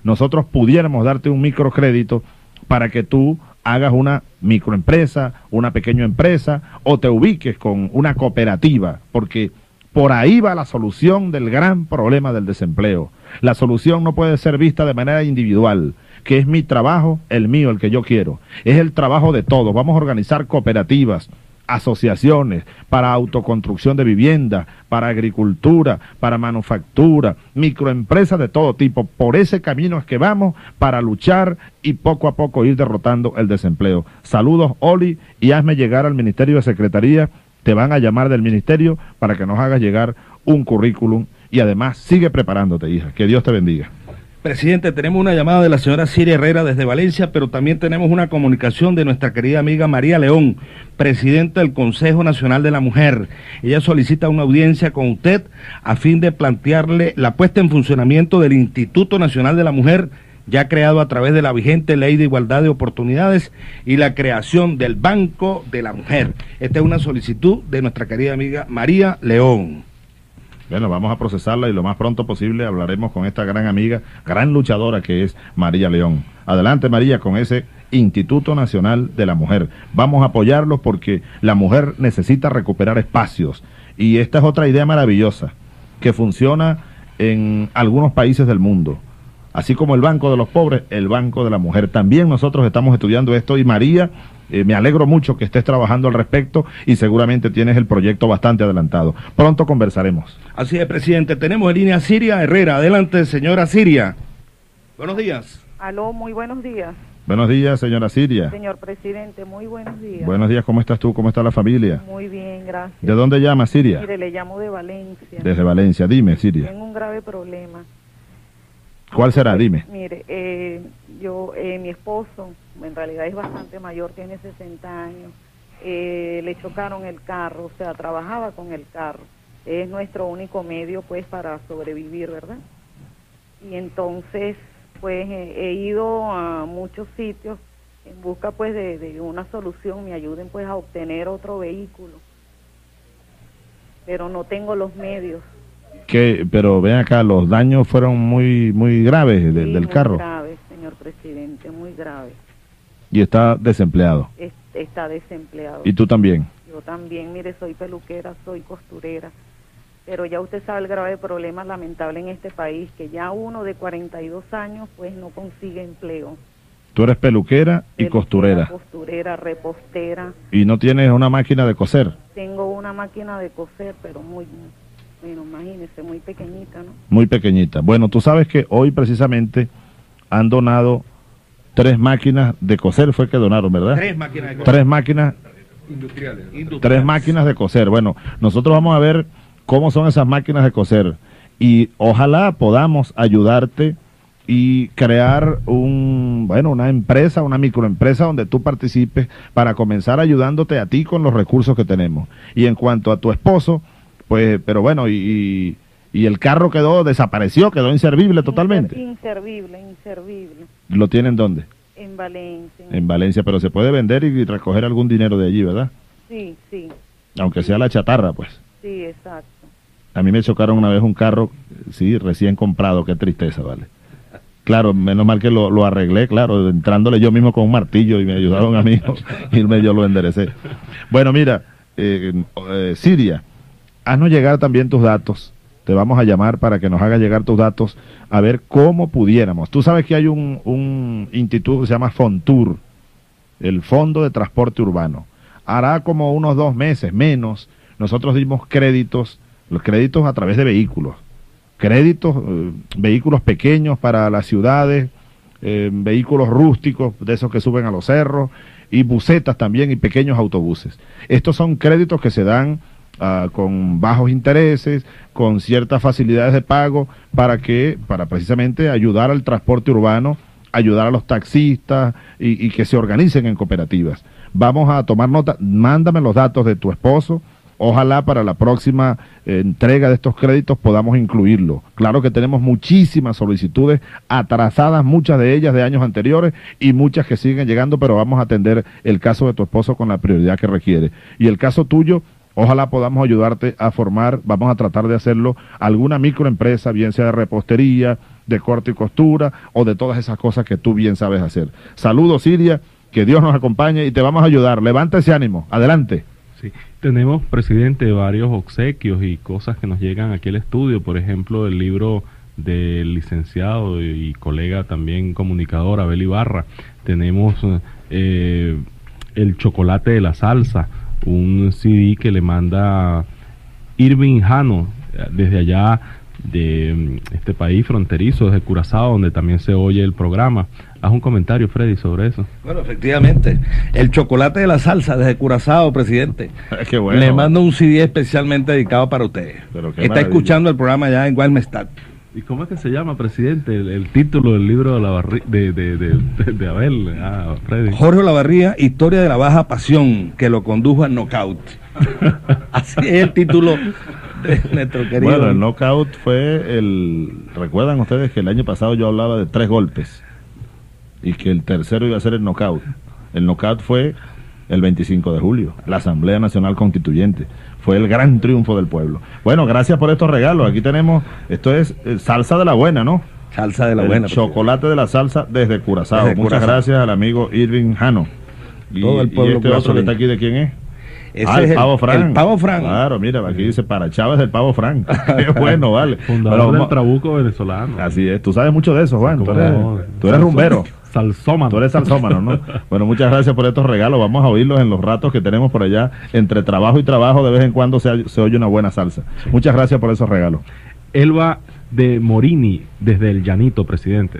nosotros pudiéramos darte un microcrédito para que tú hagas una microempresa, una pequeña empresa, o te ubiques con una cooperativa, porque por ahí va la solución del gran problema del desempleo. La solución no puede ser vista de manera individual, que es mi trabajo, el mío, el que yo quiero. Es el trabajo de todos. Vamos a organizar cooperativas, asociaciones para autoconstrucción de vivienda, para agricultura, para manufactura, microempresas de todo tipo. Por ese camino es que vamos para luchar y poco a poco ir derrotando el desempleo. Saludos, Oli, y hazme llegar al Ministerio de Secretaría. Te van a llamar del ministerio para que nos hagas llegar un currículum y además sigue preparándote, hija. Que Dios te bendiga. Presidente, tenemos una llamada de la señora Siria Herrera desde Valencia, pero también tenemos una comunicación de nuestra querida amiga María León, presidenta del Consejo Nacional de la Mujer. Ella solicita una audiencia con usted a fin de plantearle la puesta en funcionamiento del Instituto Nacional de la Mujer, ya creado a través de la vigente Ley de Igualdad de Oportunidades, y la creación del Banco de la Mujer. Esta es una solicitud de nuestra querida amiga María León. Bueno, vamos a procesarla y lo más pronto posible hablaremos con esta gran amiga, gran luchadora que es María León. Adelante, María, con ese Instituto Nacional de la Mujer. Vamos a apoyarlos porque la mujer necesita recuperar espacios. Y esta es otra idea maravillosa que funciona en algunos países del mundo. Así como el Banco de los Pobres, el Banco de la Mujer. También nosotros estamos estudiando esto y María, eh, me alegro mucho que estés trabajando al respecto y seguramente tienes el proyecto bastante adelantado. Pronto conversaremos. Así es, presidente. Tenemos en línea a Siria Herrera. Adelante, señora Siria. Buenos días. Aló, muy buenos días. Buenos días, señora Siria. Señor presidente, muy buenos días. Buenos días, ¿cómo estás tú? ¿Cómo está la familia? Muy bien, gracias. ¿De dónde llama, Siria? Mire, le llamo de Valencia. Desde Valencia. Dime, Siria. Tengo un grave problema. ¿Cuál será? Dime. Mire, eh, yo, eh, mi esposo, en realidad es bastante mayor, tiene sesenta años, eh, le chocaron el carro, o sea, trabajaba con el carro. Es nuestro único medio, pues, para sobrevivir, ¿verdad? Y entonces, pues, eh, he ido a muchos sitios en busca, pues, de, de una solución, me ayuden, pues, a obtener otro vehículo. Pero no tengo los medios. Que, pero ven acá, los daños fueron muy muy graves de, Sí, del muy carro. Grave, señor presidente, muy grave. Y está desempleado. Es- está desempleado. Y tú también. Yo también, mire, soy peluquera, soy costurera, pero ya usted sabe el grave problema lamentable en este país, que ya uno de cuarenta y dos años pues no consigue empleo. Tú eres peluquera y costurera. Costurera, repostera, Y no tienes una máquina de coser. tengo una máquina de coser, pero muy, bueno, imagínese, muy pequeñita, ¿no? Muy pequeñita. Bueno, tú sabes que hoy precisamente han donado tres máquinas de coser, fue que donaron, ¿verdad? Tres máquinas de coser. Tres máquinas, Industriales. tres máquinas de coser. Bueno, nosotros vamos a ver cómo son esas máquinas de coser y ojalá podamos ayudarte y crear un, bueno, una empresa, una microempresa donde tú participes para comenzar ayudándote a ti con los recursos que tenemos. Y en cuanto a tu esposo, pues, pero bueno, y, y, y el carro quedó, desapareció, quedó inservible totalmente. Inservible, inservible. ¿Lo tienen dónde? En Valencia. En Valencia, pero se puede vender y recoger algún dinero de allí, ¿verdad? Sí, sí, Aunque sea la chatarra, pues. sí, exacto. A mí me chocaron una vez un carro, sí, recién comprado, qué tristeza, ¿vale? Claro, menos mal que lo, lo arreglé, claro, entrándole yo mismo con un martillo y me ayudaron a mí y medio lo enderecé. Bueno, mira, eh, eh, Siria, haznos llegar también tus datos. Te vamos a llamar para que nos haga llegar tus datos a ver cómo pudiéramos. Tú sabes que hay un, un instituto que se llama Fontur, el Fondo de Transporte Urbano. Hará como unos dos meses, menos, nosotros dimos créditos, los créditos a través de vehículos. Créditos, eh, vehículos pequeños para las ciudades, eh, vehículos rústicos, de esos que suben a los cerros, y busetas también, y pequeños autobuses. Estos son créditos que se dan uh, con bajos intereses, con ciertas facilidades de pago, para que, para precisamente ayudar al transporte urbano, ayudar a los taxistas, y, y que se organicen en cooperativas. Vamos a tomar nota, mándame los datos de tu esposo. Ojalá para la próxima eh, entrega de estos créditos podamos incluirlo. Claro que tenemos muchísimas solicitudes atrasadas, muchas de ellas de años anteriores y muchas que siguen llegando, pero vamos a atender el caso de tu esposo con la prioridad que requiere. Y el caso tuyo, ojalá podamos ayudarte a formar, vamos a tratar de hacerlo, alguna microempresa, bien sea de repostería, de corte y costura o de todas esas cosas que tú bien sabes hacer. Saludos, Siria, que Dios nos acompañe y te vamos a ayudar. Levanta ese ánimo, adelante. Sí, tenemos, presidente, varios obsequios y cosas que nos llegan aquí al estudio, por ejemplo, el libro del licenciado y colega también comunicador Abel Ibarra. Tenemos eh, el chocolate de la salsa, un C D que le manda Irving Jano desde allá de este país fronterizo, desde Curazao, donde también se oye el programa. Haz un comentario, Freddy, sobre eso. Bueno, efectivamente, el chocolate de la salsa desde Curazao, presidente. Qué bueno. Le mando un C D especialmente dedicado para ustedes. Pero qué Está maravilla. escuchando el programa ya en Gualmestad. ¿Y cómo es que se llama, presidente, el, el título del libro de, la barri de, de, de, de, de Abel? Ah, Freddy. Jorge Olavarría, Historia de la Baja Pasión, que lo condujo al knockout. Así es el título de nuestro querido. Bueno, el knockout fue el... ¿Recuerdan ustedes que el año pasado yo hablaba de tres golpes? Y que el tercero iba a ser el knockout. El knockout fue el veinticinco de julio, la Asamblea Nacional Constituyente. Fue el gran triunfo del pueblo. Bueno, gracias por estos regalos. Aquí tenemos, esto es eh, salsa de la buena, ¿no? Salsa de la el buena. Chocolate de la salsa desde Curazao. Desde Muchas Curazao. gracias al amigo Irving Jano. Y, todo el pueblo y este otro que está aquí, ¿de quién es? Ese ah, el es el, Pavo Fran. el Pavo Fran. Claro, mira, aquí dice para Chávez del Pavo Fran. Qué bueno, vale. Fundador Pero del vamos- Trabuco venezolano. Así es, tú sabes mucho de eso, Juan. Tú eres, No, tú eres rumbero. Salsómano. Tú eres salsómano, ¿no? Bueno, muchas gracias por estos regalos. Vamos a oírlos en los ratos que tenemos por allá. Entre trabajo y trabajo, de vez en cuando se, se oye una buena salsa. Muchas gracias por esos regalos. Elba de Morini, desde el Llanito, presidente.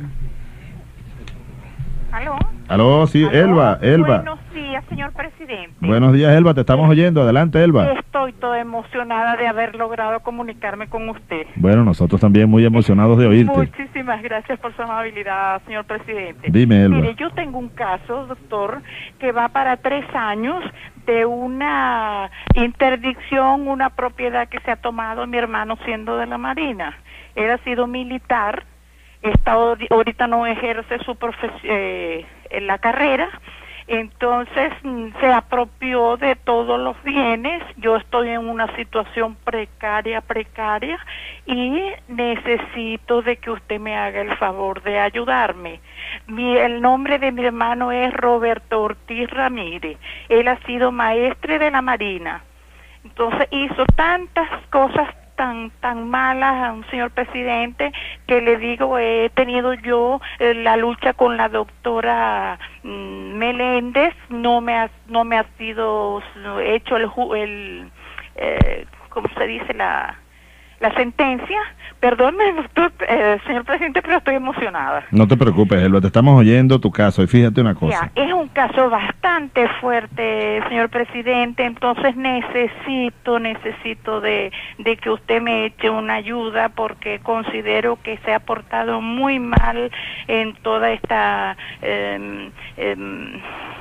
¿Aló? Aló, sí, ¿Aló? Elba, Elba. Buenos días, señor presidente. Buenos días, Elba, te estamos oyendo. Adelante, Elba. Estoy toda emocionada de haber logrado comunicarme con usted. Bueno, nosotros también muy emocionados de oírte. Muchísimas gracias por su amabilidad, señor presidente. Dime, Elba. Mire, yo tengo un caso, doctor, que va para tres años de una interdicción, una propiedad que se ha tomado mi hermano siendo de la Marina. Él ha sido militar, está, ahorita no ejerce su profesión, eh, en la carrera. Entonces mm, se apropió de todos los bienes. Yo estoy en una situación precaria, precaria, y necesito de que usted me haga el favor de ayudarme. Mi, el nombre de mi hermano es Roberto Ortiz Ramírez. Él ha sido maestre de la Marina. Entonces hizo tantas cosas tan tan malas a un señor presidente que le digo, he tenido yo eh, la lucha con la doctora mm, Meléndez, no me ha no me ha sido hecho el ju- el eh, ¿cómo se dice? la la sentencia. Perdónme, doctor, eh, señor presidente, pero estoy emocionada. No te preocupes, Elba, te estamos oyendo tu caso. Y fíjate una cosa. Ya, es un caso bastante fuerte, señor presidente, entonces necesito, necesito de, de que usted me eche una ayuda porque considero que se ha portado muy mal en toda esta... Eh, eh,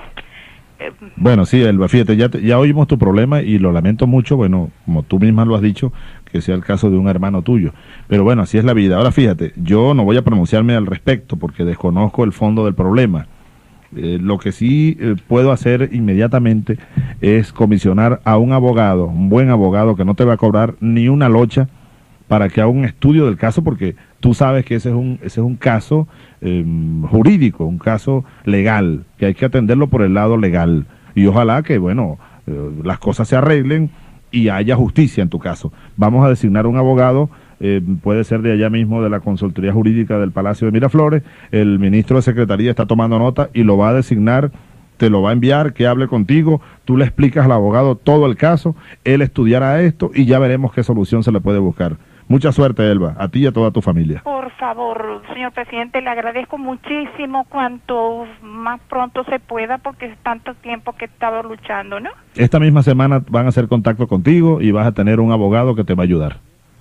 Bueno, sí, Elba, fíjate, ya, te- ya oímos tu problema y lo lamento mucho, bueno, como tú misma lo has dicho, que sea el caso de un hermano tuyo. Pero bueno, así es la vida. Ahora fíjate, yo no voy a pronunciarme al respecto porque desconozco el fondo del problema. Eh, lo que sí eh, puedo hacer inmediatamente es comisionar a un abogado, un buen abogado que no te va a cobrar ni una locha para que haga un estudio del caso, porque tú sabes que ese es un, ese es un caso eh, jurídico, un caso legal, que hay que atenderlo por el lado legal. Y ojalá que, bueno, eh, las cosas se arreglen y haya justicia en tu caso. Vamos a designar un abogado, eh, puede ser de allá mismo de la Consultoría Jurídica del Palacio de Miraflores. El ministro de Secretaría está tomando nota y lo va a designar, te lo va a enviar, que hable contigo, tú le explicas al abogado todo el caso, él estudiará esto y ya veremos qué solución se le puede buscar. Mucha suerte, Elba, a ti y a toda tu familia. Por favor, señor presidente, le agradezco muchísimo cuanto más pronto se pueda porque es tanto tiempo que he estado luchando, ¿no? Esta misma semana van a hacer contacto contigo y vas a tener un abogado que te va a ayudar.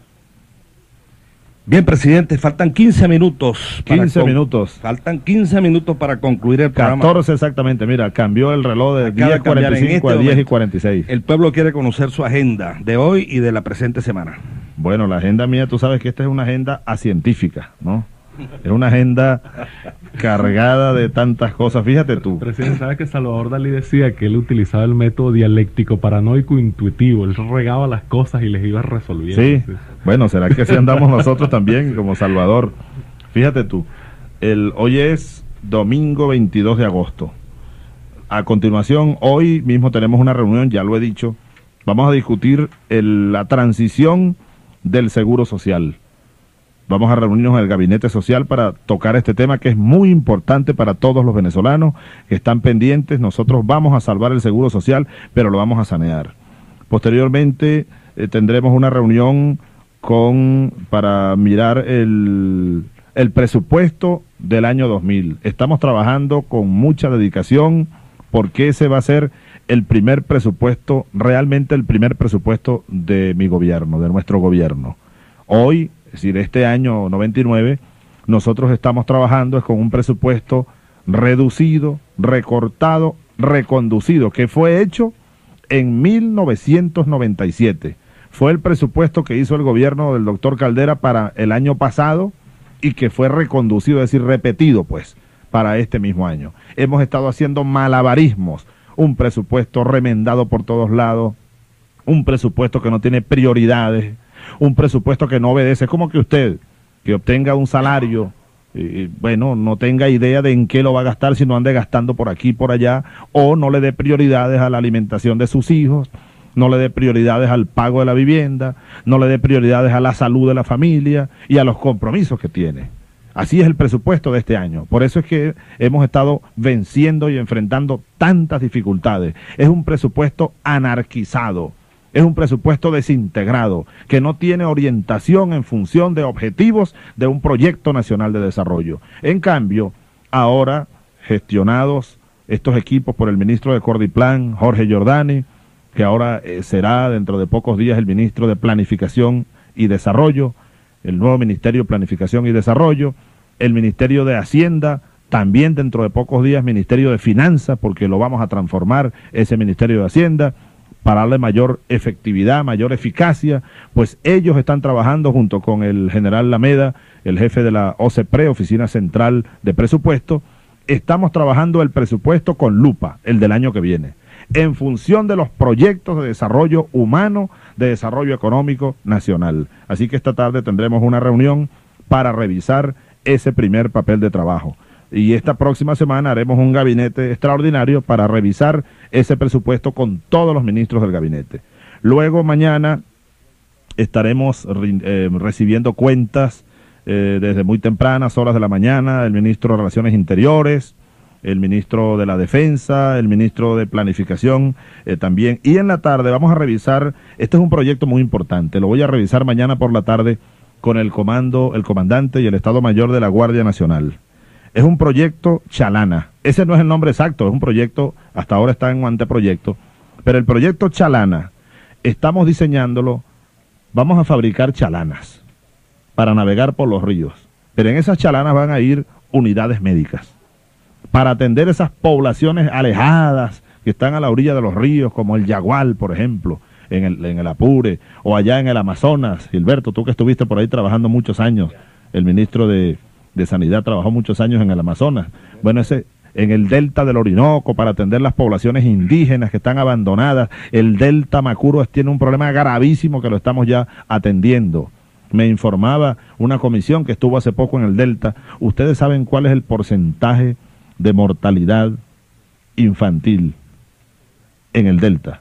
Bien, presidente, faltan quince minutos. para quince con- minutos. Faltan quince minutos para concluir el programa. catorce exactamente, mira, cambió el reloj de Acaba de diez y cuarenta y cambiar en cinco este a diez y momento. cuarenta y seis. El pueblo quiere conocer su agenda de hoy y de la presente semana. Bueno, la agenda mía, tú sabes que esta es una agenda acientífica, ¿no? Es una agenda cargada de tantas cosas. Fíjate tú. Presidente, ¿sabes que Salvador Dalí decía que él utilizaba el método dialéctico paranoico intuitivo? Él regaba las cosas y les iba resolviendo. Sí, bueno, ¿será que así andamos nosotros también como Salvador? Fíjate tú, el, hoy es domingo veintidós de agosto. A continuación, hoy mismo tenemos una reunión, ya lo he dicho, vamos a discutir el, la transición del Seguro Social. Vamos a reunirnos en el Gabinete Social para tocar este tema que es muy importante para todos los venezolanos que están pendientes. Nosotros vamos a salvar el Seguro Social, pero lo vamos a sanear. Posteriormente eh, tendremos una reunión con para mirar el, el presupuesto del año dos mil. Estamos trabajando con mucha dedicación porque ese va a ser el primer presupuesto, realmente el primer presupuesto de mi gobierno, de nuestro gobierno. Hoy, es decir, este año noventa y nueve, nosotros estamos trabajando es con un presupuesto reducido, recortado, reconducido, que fue hecho en mil novecientos noventa y siete. Fue el presupuesto que hizo el gobierno del doctor Caldera para el año pasado y que fue reconducido, es decir, repetido, pues, para este mismo año. Hemos estado haciendo malabarismos, un presupuesto remendado por todos lados, un presupuesto que no tiene prioridades, un presupuesto que no obedece. Es como que usted, que obtenga un salario, y, bueno, no tenga idea de en qué lo va a gastar, sino ande gastando por aquí, por allá, o no le dé prioridades a la alimentación de sus hijos, no le dé prioridades al pago de la vivienda, no le dé prioridades a la salud de la familia y a los compromisos que tiene. Así es el presupuesto de este año. Por eso es que hemos estado venciendo y enfrentando tantas dificultades. Es un presupuesto anarquizado. Es un presupuesto desintegrado, que no tiene orientación en función de objetivos de un proyecto nacional de desarrollo. En cambio, ahora, gestionados estos equipos por el ministro de Cordiplan, Jorge Giordani, que ahora eh, será dentro de pocos días el ministro de Planificación y Desarrollo, el nuevo Ministerio de Planificación y Desarrollo, el Ministerio de Hacienda, también dentro de pocos días Ministerio de Finanzas, porque lo vamos a transformar ese Ministerio de Hacienda, para darle mayor efectividad, mayor eficacia, pues ellos están trabajando junto con el general Lameda, el jefe de la O C P R E, Oficina Central de Presupuesto. Estamos trabajando el presupuesto con lupa, el del año que viene, en función de los proyectos de desarrollo humano, de desarrollo económico nacional. Así que esta tarde tendremos una reunión para revisar ese primer papel de trabajo. Y esta próxima semana haremos un gabinete extraordinario para revisar ese presupuesto con todos los ministros del gabinete. Luego mañana estaremos eh, recibiendo cuentas eh, desde muy tempranas horas de la mañana, el ministro de Relaciones Interiores, el ministro de la Defensa, el ministro de Planificación eh, también. Y en la tarde vamos a revisar, este es un proyecto muy importante, lo voy a revisar mañana por la tarde con el comando, el comandante y el Estado Mayor de la Guardia Nacional. Es un proyecto Chalana. Ese no es el nombre exacto, es un proyecto, hasta ahora está en un anteproyecto, pero el proyecto Chalana, estamos diseñándolo, vamos a fabricar chalanas para navegar por los ríos, pero en esas chalanas van a ir unidades médicas para atender esas poblaciones alejadas que están a la orilla de los ríos, como el Yagual, por ejemplo, en el, en el Apure, o allá en el Amazonas. Gilberto, tú que estuviste por ahí trabajando muchos años, el ministro de... de Sanidad trabajó muchos años en el Amazonas, bueno, ese en el delta del Orinoco para atender las poblaciones indígenas que están abandonadas. El delta Macuro tiene un problema gravísimo que lo estamos ya atendiendo. Me informaba una comisión que estuvo hace poco en el delta. ¿Ustedes saben cuál es el porcentaje de mortalidad infantil en el delta?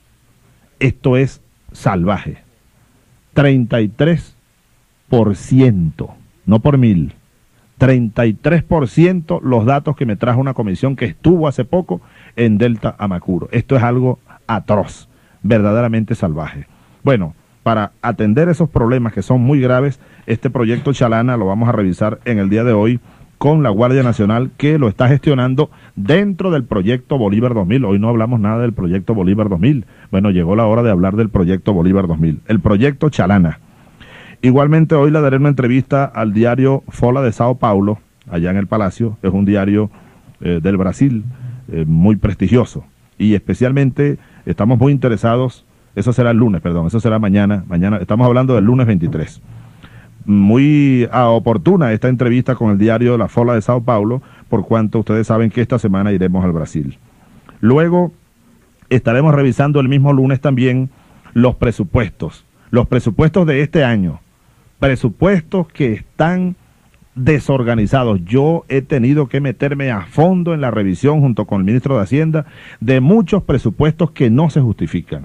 Esto es salvaje. treinta y tres por ciento, no por mil. treinta y tres por ciento los datos que me trajo una comisión que estuvo hace poco en Delta Amacuro. Esto es algo atroz, verdaderamente salvaje. Bueno, para atender esos problemas que son muy graves, este proyecto Chalana lo vamos a revisar en el día de hoy con la Guardia Nacional, que lo está gestionando dentro del proyecto Bolívar dos mil. Hoy no hablamos nada del proyecto Bolívar dos mil. Bueno, llegó la hora de hablar del proyecto Bolívar dos mil, el proyecto Chalana. Igualmente hoy le daré una entrevista al diario Folha de Sao Paulo, allá en el Palacio. Es un diario eh, del Brasil, eh, muy prestigioso. Y especialmente estamos muy interesados, eso será el lunes, perdón, eso será mañana. Mañana estamos hablando del lunes veintitrés. Muy ah, oportuna esta entrevista con el diario La Folha de Sao Paulo, por cuanto ustedes saben que esta semana iremos al Brasil. Luego estaremos revisando el mismo lunes también los presupuestos. Los presupuestos de este año. Presupuestos que están desorganizados. Yo he tenido que meterme a fondo en la revisión junto con el ministro de Hacienda de muchos presupuestos que no se justifican,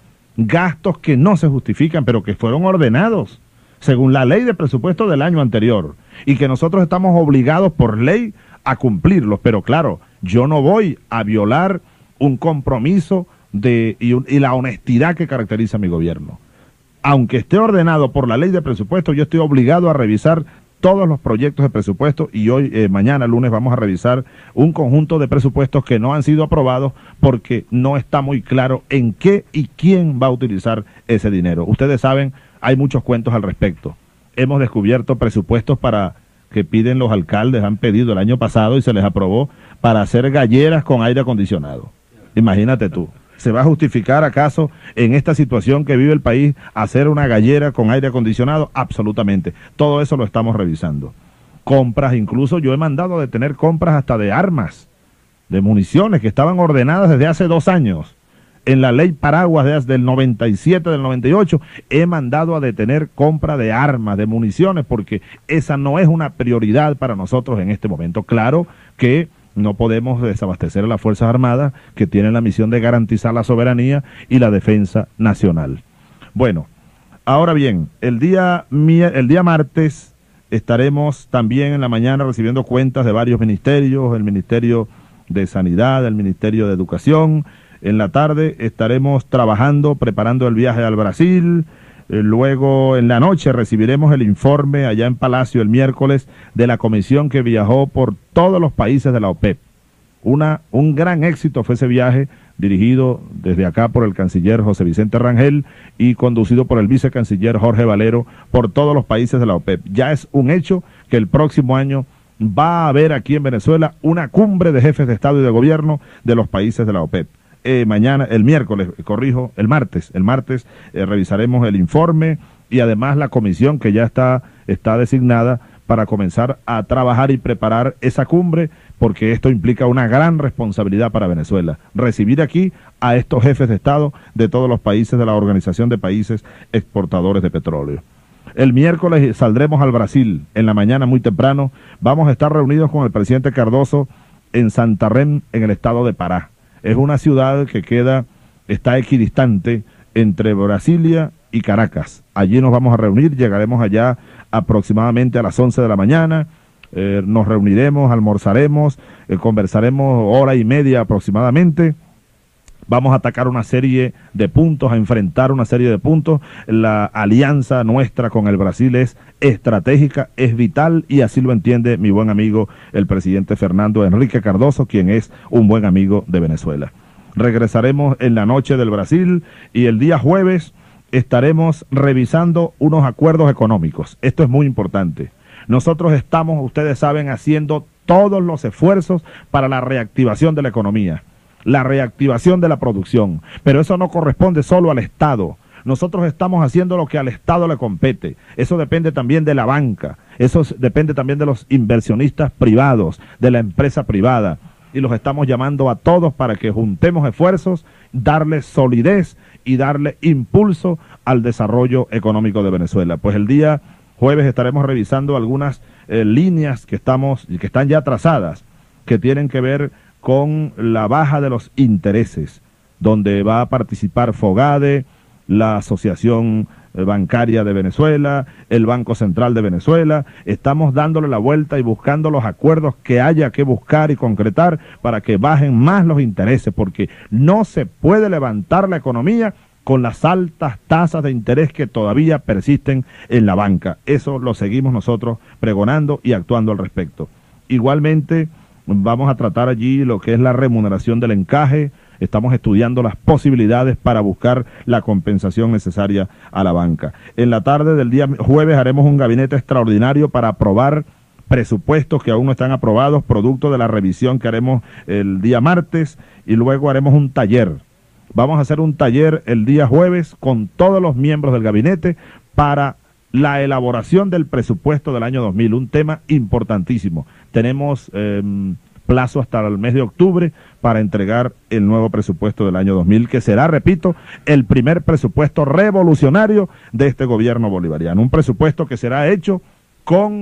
gastos que no se justifican, pero que fueron ordenados según la ley de presupuesto del año anterior y que nosotros estamos obligados por ley a cumplirlos. Pero claro, yo no voy a violar un compromiso de y, un, y la honestidad que caracteriza a mi gobierno. Aunque esté ordenado por la ley de presupuesto, yo estoy obligado a revisar todos los proyectos de presupuesto y hoy, eh, mañana, lunes, vamos a revisar un conjunto de presupuestos que no han sido aprobados porque no está muy claro en qué y quién va a utilizar ese dinero. Ustedes saben, hay muchos cuentos al respecto. Hemos descubierto presupuestos para que piden los alcaldes, han pedido el año pasado y se les aprobó para hacer galleras con aire acondicionado. Imagínate tú. ¿Se va a justificar acaso en esta situación que vive el país hacer una gallera con aire acondicionado? Absolutamente. Todo eso lo estamos revisando. Compras, incluso yo he mandado a detener compras hasta de armas, de municiones que estaban ordenadas desde hace dos años. En la ley Paraguas de, del noventa y siete, del noventa y ocho, he mandado a detener compra de armas, de municiones, porque esa no es una prioridad para nosotros en este momento. Claro que no podemos desabastecer a las Fuerzas Armadas, que tienen la misión de garantizar la soberanía y la defensa nacional. Bueno, ahora bien, el día, el día martes estaremos también en la mañana recibiendo cuentas de varios ministerios, el Ministerio de Sanidad, el Ministerio de Educación. En la tarde estaremos trabajando, preparando el viaje al Brasil. Eh, luego en la noche recibiremos el informe allá en Palacio el miércoles de la comisión que viajó por todos los países de la OPEP. Una, un gran éxito fue ese viaje, dirigido desde acá por el canciller José Vicente Rangel y conducido por el vicecanciller Jorge Valero por todos los países de la OPEP. Ya es un hecho que el próximo año va a haber aquí en Venezuela una cumbre de jefes de Estado y de Gobierno de los países de la OPEP. Eh, mañana, el miércoles, corrijo, el martes, el martes eh, revisaremos el informe y además la comisión que ya está, está designada para comenzar a trabajar y preparar esa cumbre, porque esto implica una gran responsabilidad para Venezuela, recibir aquí a estos jefes de Estado de todos los países de la Organización de Países Exportadores de Petróleo. El miércoles saldremos al Brasil, en la mañana muy temprano, vamos a estar reunidos con el presidente Cardoso en Santarém, en el estado de Pará. Es una ciudad que queda, está equidistante entre Brasilia y Caracas. Allí nos vamos a reunir, llegaremos allá aproximadamente a las once de la mañana, eh, nos reuniremos, almorzaremos, eh, conversaremos hora y media aproximadamente. Vamos a atacar una serie de puntos, a enfrentar una serie de puntos. La alianza nuestra con el Brasil es estratégica, es vital, y así lo entiende mi buen amigo, el presidente Fernando Henrique Cardoso, quien es un buen amigo de Venezuela. Regresaremos en la noche del Brasil y el día jueves estaremos revisando unos acuerdos económicos. Esto es muy importante. Nosotros estamos, ustedes saben, haciendo todos los esfuerzos para la reactivación de la economía, la reactivación de la producción, pero eso no corresponde solo al Estado. Nosotros estamos haciendo lo que al Estado le compete. Eso depende también de la banca, eso depende también de los inversionistas privados, de la empresa privada, y los estamos llamando a todos para que juntemos esfuerzos, darle solidez y darle impulso al desarrollo económico de Venezuela. Pues el día jueves estaremos revisando algunas eh, líneas que estamos, que están ya trazadas, que tienen que ver con la baja de los intereses, donde va a participar FOGADE, la Asociación Bancaria de Venezuela, el Banco Central de Venezuela. Estamos dándole la vuelta y buscando los acuerdos que haya que buscar y concretar para que bajen más los intereses, porque no se puede levantar la economía con las altas tasas de interés que todavía persisten en la banca. Eso lo seguimos nosotros pregonando y actuando al respecto. Igualmente, vamos a tratar allí lo que es la remuneración del encaje. Estamos estudiando las posibilidades para buscar la compensación necesaria a la banca. En la tarde del día jueves haremos un gabinete extraordinario para aprobar presupuestos que aún no están aprobados, producto de la revisión que haremos el día martes, y luego haremos un taller. Vamos a hacer un taller el día jueves con todos los miembros del gabinete para la elaboración del presupuesto del año dos mil, un tema importantísimo. Tenemos eh, plazo hasta el mes de octubre para entregar el nuevo presupuesto del año dos mil, que será, repito, el primer presupuesto revolucionario de este gobierno bolivariano. Un presupuesto que será hecho con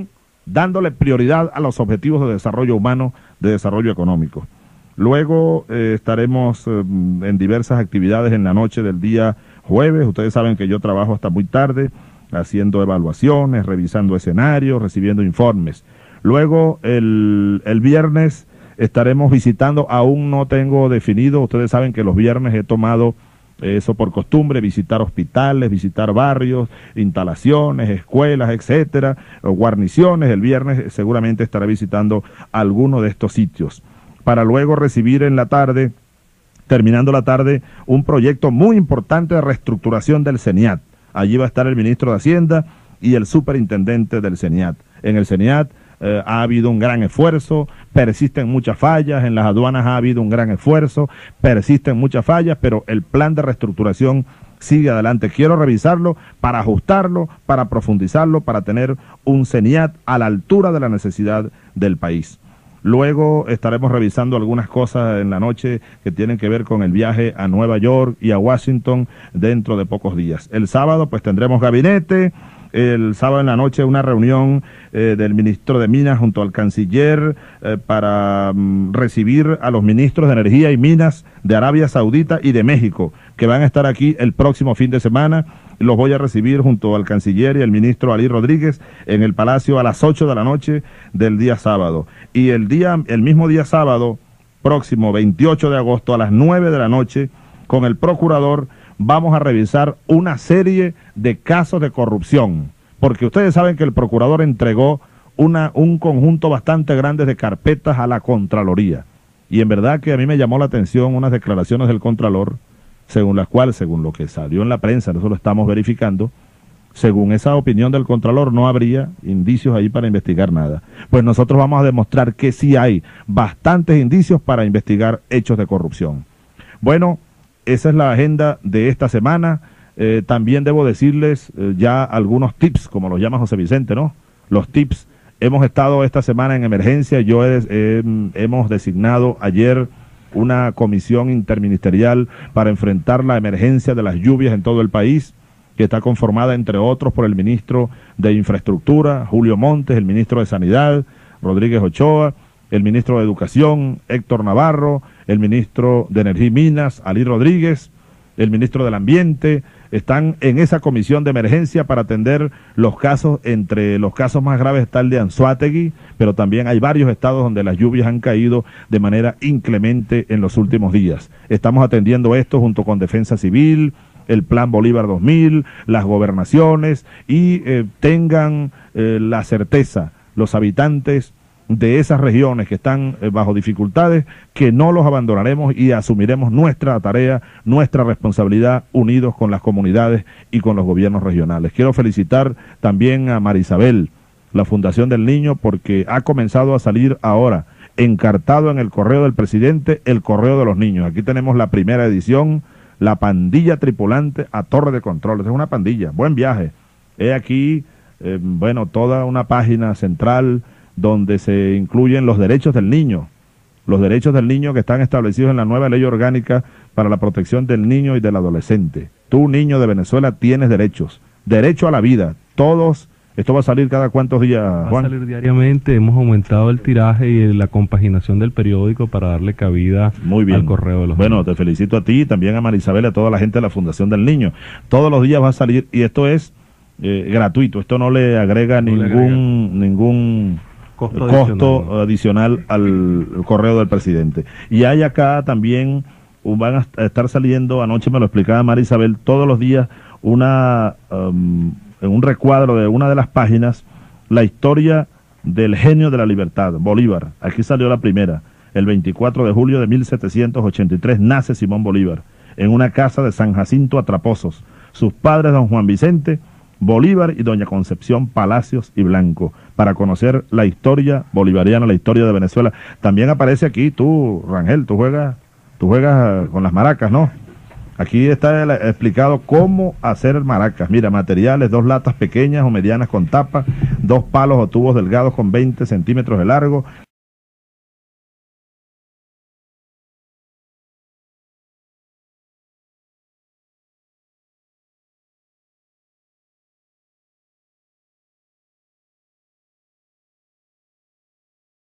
dándole prioridad a los objetivos de desarrollo humano, de desarrollo económico. Luego eh, estaremos eh, en diversas actividades en la noche del día jueves. Ustedes saben que yo trabajo hasta muy tarde, haciendo evaluaciones, revisando escenarios, recibiendo informes. Luego el, el viernes estaremos visitando, aún no tengo definido, ustedes saben que los viernes he tomado eso por costumbre, visitar hospitales, visitar barrios, instalaciones, escuelas, etcétera, guarniciones. El viernes seguramente estaré visitando alguno de estos sitios, para luego recibir en la tarde, terminando la tarde, un proyecto muy importante de reestructuración del CENIAT. Allí va a estar el ministro de Hacienda y el superintendente del CENIAT. En el CENIAT eh, ha habido un gran esfuerzo, persisten muchas fallas, en las aduanas ha habido un gran esfuerzo, persisten muchas fallas, pero el plan de reestructuración sigue adelante. Quiero revisarlo para ajustarlo, para profundizarlo, para tener un CENIAT a la altura de la necesidad del país. Luego estaremos revisando algunas cosas en la noche que tienen que ver con el viaje a Nueva York y a Washington dentro de pocos días. El sábado pues tendremos gabinete, el sábado en la noche una reunión eh, del ministro de Minas junto al canciller eh, para mm, recibir a los ministros de Energía y Minas de Arabia Saudita y de México, que van a estar aquí el próximo fin de semana. Los voy a recibir junto al canciller y el ministro Ali Rodríguez en el Palacio a las ocho de la noche del día sábado. Y el día, el mismo día sábado, próximo veintiocho de agosto a las nueve de la noche, con el procurador vamos a revisar una serie de casos de corrupción, porque ustedes saben que el procurador entregó una, un conjunto bastante grande de carpetas a la Contraloría. Y en verdad que a mí me llamó la atención unas declaraciones del Contralor, según las cuales, según lo que salió en la prensa, nosotros lo estamos verificando, según esa opinión del Contralor no habría indicios ahí para investigar nada. Pues nosotros vamos a demostrar que sí hay bastantes indicios para investigar hechos de corrupción. Bueno, esa es la agenda de esta semana. Eh, también debo decirles eh, ya algunos tips, como los llama José Vicente, ¿no? Los tips. Hemos estado esta semana en emergencia. Yo he, eh, hemos designado ayer una comisión interministerial para enfrentar la emergencia de las lluvias en todo el país, que está conformada, entre otros, por el ministro de Infraestructura, Julio Montes, el ministro de Sanidad, Rodríguez Ochoa, el ministro de Educación, Héctor Navarro, el ministro de Energía y Minas, Ali Rodríguez, el ministro del Ambiente. Están en esa comisión de emergencia para atender los casos. Entre los casos más graves está el de Anzoátegui, pero también hay varios estados donde las lluvias han caído de manera inclemente en los últimos días. Estamos atendiendo esto junto con Defensa Civil, el Plan Bolívar dos mil, las gobernaciones, y eh, tengan eh, la certeza los habitantes de esas regiones que están eh, bajo dificultades, que no los abandonaremos y asumiremos nuestra tarea, nuestra responsabilidad, unidos con las comunidades y con los gobiernos regionales. Quiero felicitar también a Marisabel, la Fundación del Niño, porque ha comenzado a salir ahora, encartado en el correo del presidente, el correo de los niños. Aquí tenemos la primera edición, la pandilla tripulante a Torre de Control. Es una pandilla, buen viaje. He aquí, eh, bueno, toda una página central donde se incluyen los derechos del niño, los derechos del niño que están establecidos en la nueva ley orgánica para la protección del niño y del adolescente. Tú, niño de Venezuela, tienes derechos, derecho a la vida, todos. ¿Esto va a salir cada cuántos días, Juan? Va a salir diariamente. Hemos aumentado el tiraje y la compaginación del periódico para darle cabida Muy bien. al correo de los Bueno, niños. te felicito a ti, también a Marisabel, a toda la gente de la Fundación del Niño. Todos los días va a salir, y esto es eh, gratuito, esto no le agrega No le ningún agrega. ningún Costo costo adicional. adicional al correo del presidente. Y hay acá también, uh, van a estar saliendo, anoche me lo explicaba Marisabel, todos los días una... Um, en un recuadro de una de las páginas, la historia del genio de la libertad, Bolívar. Aquí salió la primera. El veinticuatro de julio de mil setecientos ochenta y tres nace Simón Bolívar en una casa de San Jacinto Atraposos. Sus padres, don Juan Vicente Bolívar y doña Concepción Palacios y Blanco, para conocer la historia bolivariana, la historia de Venezuela. También aparece aquí tú, Rangel, tú juegas, tú juegas con las maracas, ¿no? Aquí está explicado cómo hacer maracas. Mira, materiales: dos latas pequeñas o medianas con tapa, dos palos o tubos delgados con veinte centímetros de largo,